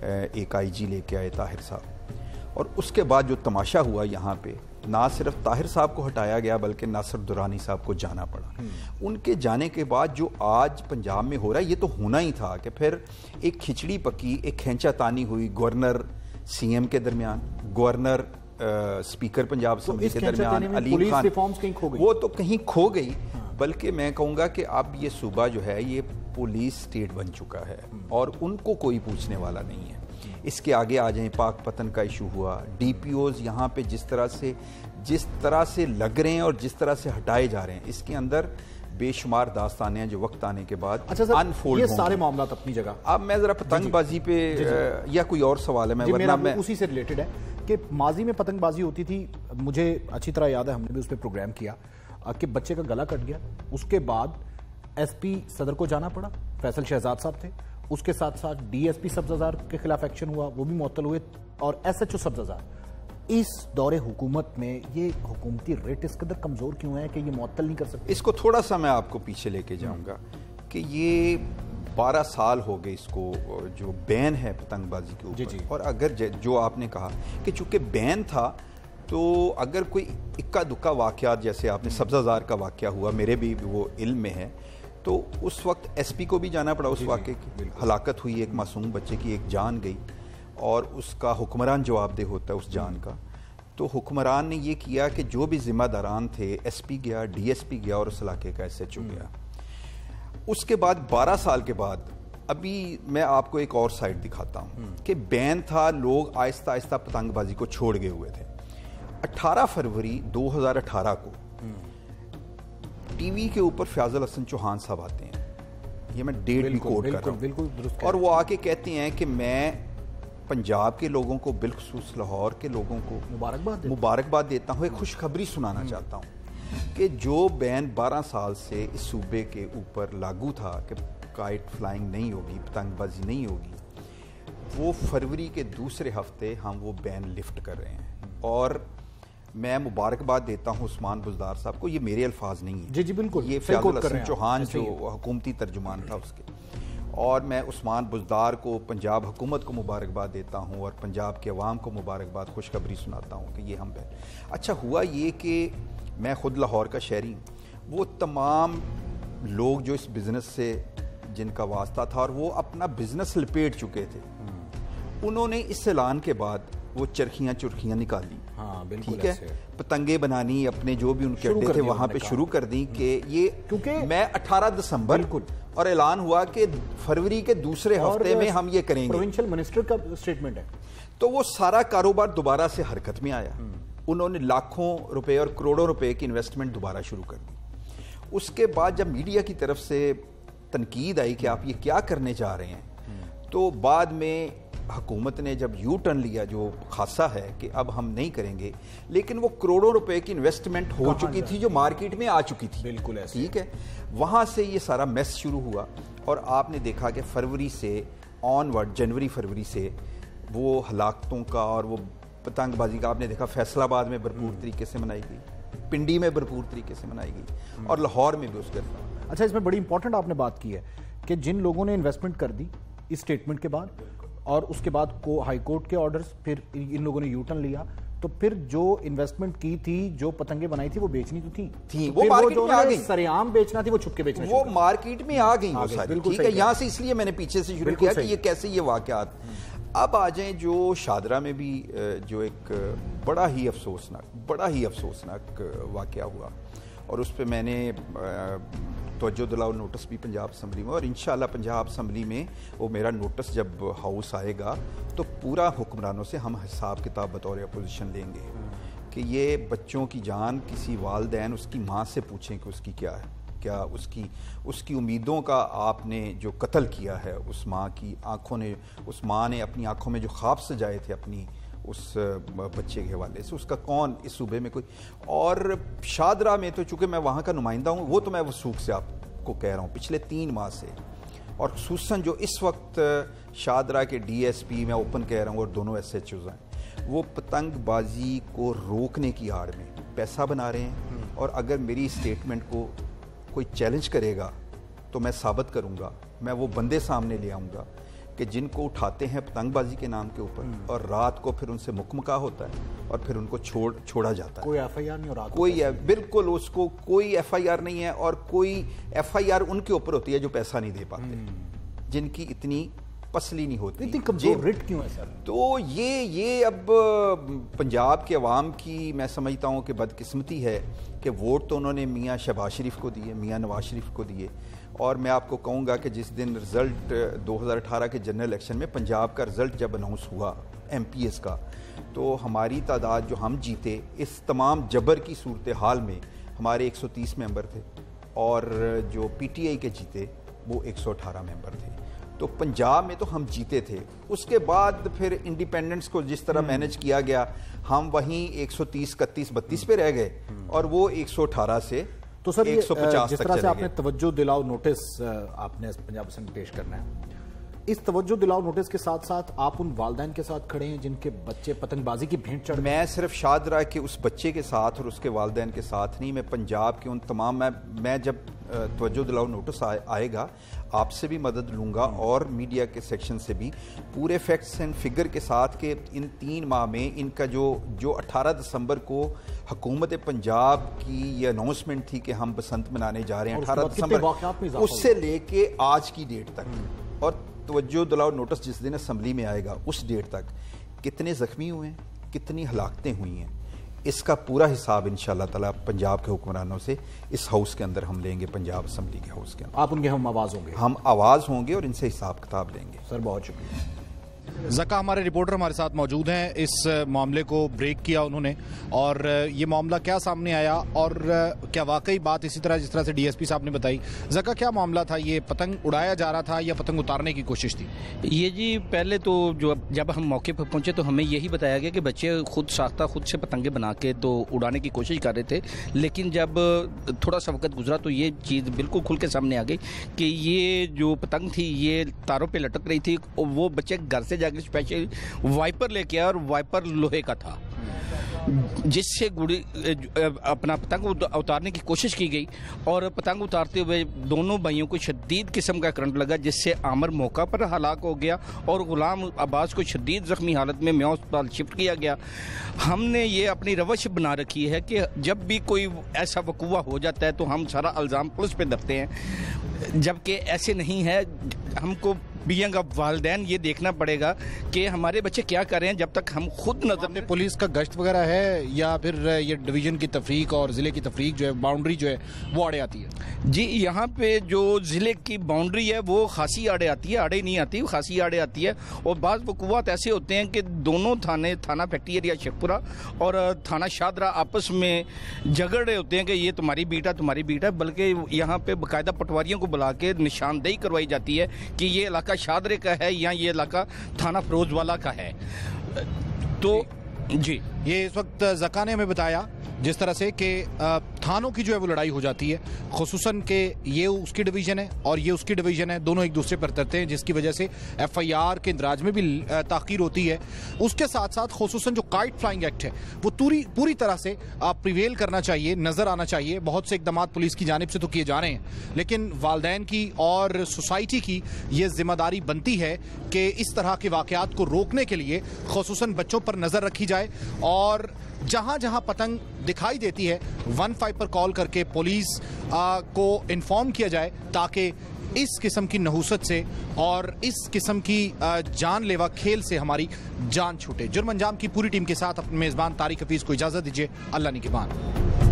एक आईजी लेके आए, ताहिर साहब, और उसके बाद जो तमाशा हुआ यहाँ पे, ना सिर्फ ताहिर साहब को हटाया गया बल्कि नासिर दुरानी साहब को जाना पड़ा। उनके जाने के बाद जो आज पंजाब में हो रहा है, ये तो होना ही था कि फिर एक खिचड़ी पकी, एक खींचातानी हुई गवर्नर सीएम के दरमियान, गवर्नर स्पीकर पंजाब असेंबली के दरमियान, अलीम खान, कहीं खो गई। वो तो कहीं खो गई, बल्कि मैं कहूँगा कि अब ये सूबा जो है ये पुलिस स्टेट बन चुका है और उनको कोई पूछने वाला नहीं है। इसके आगे आ जाएं, पाक पतन का इशू हुआ, डीपीओज यहाँ पे जिस तरह से जिस तरह से लग रहे हैं और जिस तरह से हटाए जा रहे हैं, इसके अंदर बेशुमार दास्तानें जो वक्त आने के बाद अच्छा सर, अनफोल्ड ये सारे मामला अपनी जगह। अब मैं जरा पतंगबाजी पे जी जी। या कोई और सवाल है, मैं वरना मैं उसी से रिलेटेड है कि माजी में पतंगबाजी होती थी, मुझे अच्छी तरह याद है, हमने भी उस पर प्रोग्राम किया कि बच्चे का गला कट गया, उसके बाद एसपी सदर को जाना पड़ा, फैसल शहजाद साहब थे, उसके साथ साथ डीएसपी सब्जाजार के खिलाफ एक्शन हुआ, वो भी मुअत्तल हुए, और एसएचओ सब्जाजार। इस दौरे हुकूमत में ये हुकूमती रेट इस कदर कमजोर क्यों है कि ये मुअत्तल नहीं कर सकते? इसको थोड़ा सा मैं आपको पीछे लेके जाऊंगा कि ये बारह साल हो गए इसको जो बैन है पतंगबाजी के ऊपर, और अगर जो आपने कहा कि चूंकि बैन था तो अगर कोई इक्का दुक्का वाकयात, जैसे आपने सब्जाजार का वाकया हुआ, मेरे भी वो इल्म में है, तो उस वक्त एसपी को भी जाना पड़ा, उस वाकये की हलाकत हुई, एक मासूम बच्चे की एक जान गई और उसका हुक्मरान जवाबदेह होता है उस जान का। तो हुक्मरान ने ये किया कि जो भी जिम्मेदारान थे, एसपी गया, डीएसपी गया और उस इलाके का एसएचओ गया। उसके बाद बारह साल के बाद अभी मैं आपको एक और साइड दिखाता हूँ कि बैन था, लोग आहिस्ता आहिस्ता पतंगबाजी को छोड़ गए हुए थे। अठारह फरवरी दो हज़ार अठारह को टीवी के ऊपर फयाजुल हसन चौहान साहब आते हैं, ये मैं डेट भी कोट कर रहा हूँ, और वो आके कहते हैं कि मैं पंजाब के लोगों को, बिलखुसूस लाहौर के लोगों को मुबारकबाद मुबारकबाद देता हूँ, एक खुशखबरी सुनाना चाहता हूँ कि जो बैन बारह साल से इस सूबे के ऊपर लागू था कि काइट फ्लाइंग नहीं होगी, पतंगबाजी नहीं होगी, वो फरवरी के दूसरे हफ्ते हम वो बैन लिफ्ट कर रहे हैं। और मैं मुबारकबाद देता हूँ उस्मान बुज़दार साहब को, ये मेरे अल्फाज नहीं है, जी जी बिल्कुल, ये फयाजुल हसन चौहान जो हुकूमती तर्जुमान था उसके, और मैं उस्मान बुज़दार को, पंजाब हुकूमत को मुबारकबाद देता हूँ और पंजाब के अवाम को मुबारकबाद, खुशखबरी सुनाता हूँ कि ये हम बैन। अच्छा हुआ ये कि मैं ख़ुद लाहौर का शहरी हूँ, वो तमाम लोग जो इस बिज़नेस से जिनका वास्ता था और वो अपना बिज़नेस लपेट चुके थे, उन्होंने इस ऐलान के बाद वो चरखियाँ चुरखियाँ निकाली, हाँ, ठीक है, पतंगे बनानी, अपने जो भी उनके अड्डे थे वहाँ पे शुरू कर दी कि ये, क्योंकि मैं अठारह दिसंबर और ऐलान हुआ कि फरवरी के दूसरे हफ्ते में हम ये करेंगे, प्रोविंशियल मिनिस्टर का स्टेटमेंट है। तो वो सारा कारोबार दोबारा से हरकत में आया, उन्होंने लाखों रुपए और करोड़ों रुपए की इन्वेस्टमेंट दोबारा शुरू कर दी। उसके बाद जब मीडिया की तरफ से तनकीद आई कि आप ये क्या करने जा रहे हैं, तो बाद में हुकूमत ने जब यू टर्न लिया, जो खासा है कि अब हम नहीं करेंगे, लेकिन वो करोड़ों रुपए की इन्वेस्टमेंट हो चुकी थी जो मार्केट में आ चुकी थी, बिल्कुल ऐसे, ठीक है, वहाँ से ये सारा मेस शुरू हुआ। और आपने देखा कि फरवरी से ऑनवर्ड, जनवरी फरवरी से वो हलाकतों का और वो पतंगबाजी का आपने देखा, फैसलाबाद में भरपूर तरीके से मनाई गई, पिंडी में भरपूर तरीके से मनाई गई, और लाहौर में भी उसके। अच्छा, इसमें बड़ी इंपॉर्टेंट आपने बात की है कि जिन लोगों ने इन्वेस्टमेंट कर दी इस स्टेटमेंट के बाद, और उसके बाद को हाई कोर्ट के ऑर्डर्स, फिर इन लोगों ने यू टर्न लिया, तो फिर जो इन्वेस्टमेंट की थी, जो पतंगे बनाई थी, वो बेचनी तो थी थी वो मार्केट में आ गई, सरेआम बेचना थी, वो छुपके बेचना, वो मार्केट में आ गई वो सारी, ठीक है। यहाँ से इसलिए मैंने पीछे से शुरू किया कि ये कैसे ये वाकयात। अब आ जाएं जो शादरा में भी जो एक बड़ा ही अफसोसनाक बड़ा ही अफसोसनाक वाक़या हुआ, और उस पर मैंने तवज्जो दिलाओ नोटिस भी पंजाब असम्बली में, और इंशाल्लाह पंजाब असम्बली में वो मेरा नोटिस जब हाउस आएगा तो पूरा हुक्मरानों से हम हिसाब किताब बतौर अपोजिशन लेंगे कि ये बच्चों की जान किसी वालदैन उसकी माँ से पूछें कि उसकी क्या है, क्या उसकी उसकी उम्मीदों का आपने जो कत्ल किया है, उस माँ की आंखों ने, उस माँ ने अपनी आंखों में जो ख्वाब सजाए थे अपनी उस बच्चे के हवाले से, उसका कौन इस सूबे में कोई। और शादरा में तो चूँकि मैं वहाँ का नुमाइंदा हूँ, वो तो मैं वसूख से आपको कह रहा हूँ पिछले तीन माह से, और खुसूसन जो इस वक्त शादरा के डी एस पी मैं ओपन कह रहा हूँ और दोनों एस एच ओज़ हैं, वो पतंगबाजी को रोकने की आड़ में पैसा बना रहे हैं। और अगर मेरी स्टेटमेंट को कोई चैलेंज करेगा तो मैं साबित करूंगा, मैं वो बंदे सामने ले आऊंगा कि जिनको उठाते हैं पतंगबाजी के नाम के ऊपर और रात को फिर उनसे मुकमका होता है और फिर उनको छोड़ छोड़ा जाता है। कोई एफ आई आर नहीं, और कोई है, बिल्कुल उसको कोई एफ आई आर नहीं है, और कोई एफ आई आर उनके ऊपर होती है जो पैसा नहीं दे पाते, जिनकी इतनी पसली नहीं होती। इतनी कमजोर रिट क्यों है सर? तो ये ये अब पंजाब के अवाम की मैं समझता हूँ कि बदकिस्मती है कि वोट तो उन्होंने मियाँ शहबाज शरीफ को दिए, मियाँ नवाज शरीफ को दिए। और मैं आपको कहूँगा कि जिस दिन रिज़ल्ट दो हज़ार अठारह के जनरल इलेक्शन में पंजाब का रिज़ल्ट जब अनाउंस हुआ एम पी एस का, तो हमारी तादाद जो हम जीते इस तमाम जबर की सूरत हाल में हमारे एक सौ तीस मेंबर थे, और जो पी टी आई के जीते वो एक सौ अठारह मेंबर थे। तो पंजाब में तो हम जीते थे। उसके बाद फिर इंडिपेंडेंस को जिस तरह मैनेज किया गया, हम वहीं एक सौ तीस, इकतीस, बत्तीस पे रह गए, और वो एक सौ अठारह से तो सर एक सौ पचास जिस तरह से आपने तवज्जो दिलाओ नोटिस आपने पंजाब असम्बली पेश करना है, इस तवज्जो दिलाओ नोटिस के साथ साथ आप उन वालदैन के साथ खड़े हैं जिनके बच्चे पतंगबाजी की भेंट चढ़। मैं सिर्फ शादरा के उस बच्चे के साथ और उसके वालदैन के साथ नहीं, मैं पंजाब के उन तमाम, मैं मैं जब तवज्जो दिलाओ नोटिस आए, आएगा आपसे भी मदद लूँगा और मीडिया के सेक्शन से भी पूरे फैक्ट्स एंड फिगर के साथ कि इन तीन माह में इनका जो जो अठारह दिसंबर को हुकूमत पंजाब की ये अनाउंसमेंट थी कि हम बसंत मनाने जा रहे हैं अठारह दिसंबर, उससे लेके आज की डेट तक, और तवज्जो दिलाओ नोटिस जिस दिन असम्बली में आएगा उस डेट तक कितने ज़ख्मी हुए हैं, कितनी हलाकतें हुई हैं, इसका पूरा हिसाब इंशाअल्लाह ताला पंजाब के हुक्मरानों से इस हाउस के अंदर हम लेंगे, पंजाब असम्बली के हाउस के अंदर। आप उनके हम आवाज़ होंगे? हम आवाज़ होंगे और इनसे हिसाब किताब लेंगे। सर बहुत शुक्रिया। ज़का हमारे रिपोर्टर हमारे साथ मौजूद हैं, इस मामले को ब्रेक किया उन्होंने, और ये मामला क्या सामने आया और क्या वाकई बात इसी तरह जिस तरह से डी एस पी साहब ने बताई। ज़का क्या मामला था, ये पतंग उड़ाया जा रहा था या पतंग उतारने की कोशिश थी? ये जी पहले तो जो जब हम मौके पर पहुंचे तो हमें यही बताया गया कि बच्चे खुद साख्ता खुद से पतंगे बना के तो उड़ाने की कोशिश कर रहे थे, लेकिन जब थोड़ा सा वक्त गुजरा तो ये चीज़ बिल्कुल खुल के सामने आ गई कि ये जो पतंग थी ये तारों पर लटक रही थी, और वो बच्चे घर से जाकर स्पेशल वाइपर लेके आया, और वाइपर लोहे का था जिससे गुड़ी अपना पतंग उतारने की कोशिश की गई, और पतंग उतारते हुए दोनों भाइयों को शदीद किस्म का करंट लगा, जिससे आमर मौका पर हलाक हो गया और गुलाम अब्बास को शदीद जख्मी हालत में म्याऊ अस्पताल शिफ्ट किया गया। हमने ये अपनी रवश बना रखी है कि जब भी कोई ऐसा वकूआ हो जाता है तो हम सारा इल्ज़ाम पुलिस पे धरते हैं, जबकि ऐसे नहीं है। हमको बीइंग ऑफ वालदैन ये देखना पड़ेगा कि हमारे बच्चे क्या कर रहे हैं, जब तक हम खुद नजर में। पुलिस का गश्त वगैरह है या फिर ये डिवीजन की तफरीक और ज़िले की तफरीक जो है, बाउंड्री जो है वो आड़े आती है? जी यहाँ पे जो ज़िले की बाउंड्री है वो खासी आड़े आती है, आड़े नहीं आती, खासी आड़े आती है। और बाज़ वक़ूआत ऐसे होते हैं कि दोनों थाने, थाना फैक्ट्री एरिया शेखपुरा और थाना शादरा आपस में झगड़ रहे होते हैं कि ये तुम्हारी बीट है, तुम्हारी बीट है, बल्कि यहाँ पे बाकायदा पटवारियों को बुला के निशानदेही करवाई जाती है कि ये इलाका शादरे का है या ये इलाका थाना फिरोजवाला का है। तो जी ये इस वक्त ज़का ने हमें बताया जिस तरह से कि थानों की जो है वो लड़ाई हो जाती है, खुसूसन के ये उसकी डिवीज़न है और ये उसकी डिवीज़न है, दोनों एक दूसरे पर तरते हैं, जिसकी वजह से एफ आई आर के इंदराज में भी ताख़ीर होती है। उसके साथ साथ खुसूसन जो काइट फ्लाइंग एक्ट है वो पूरी पूरी तरह से प्रिवेल करना चाहिए, नज़र आना चाहिए। बहुत से इकदाम पुलिस की जानिब से तो किए जा रहे हैं, लेकिन वालदैन की और सोसाइटी की ये जिम्मेदारी बनती है कि इस तरह के वाक़यात को रोकने के लिए खुसूसन बच्चों पर नज़र रखी जाए, और जहां जहां पतंग दिखाई देती है वन फाइव पर कॉल करके पुलिस आ, को इन्फॉर्म किया जाए ताकि इस किस्म की नहुसत से और इस किस्म की जानलेवा खेल से हमारी जान छूटे। जुर्म अंजाम की पूरी टीम के साथ अपने मेज़बान तारिक हफीज़ को इजाज़त दीजिए। अल्लाह निगहबान।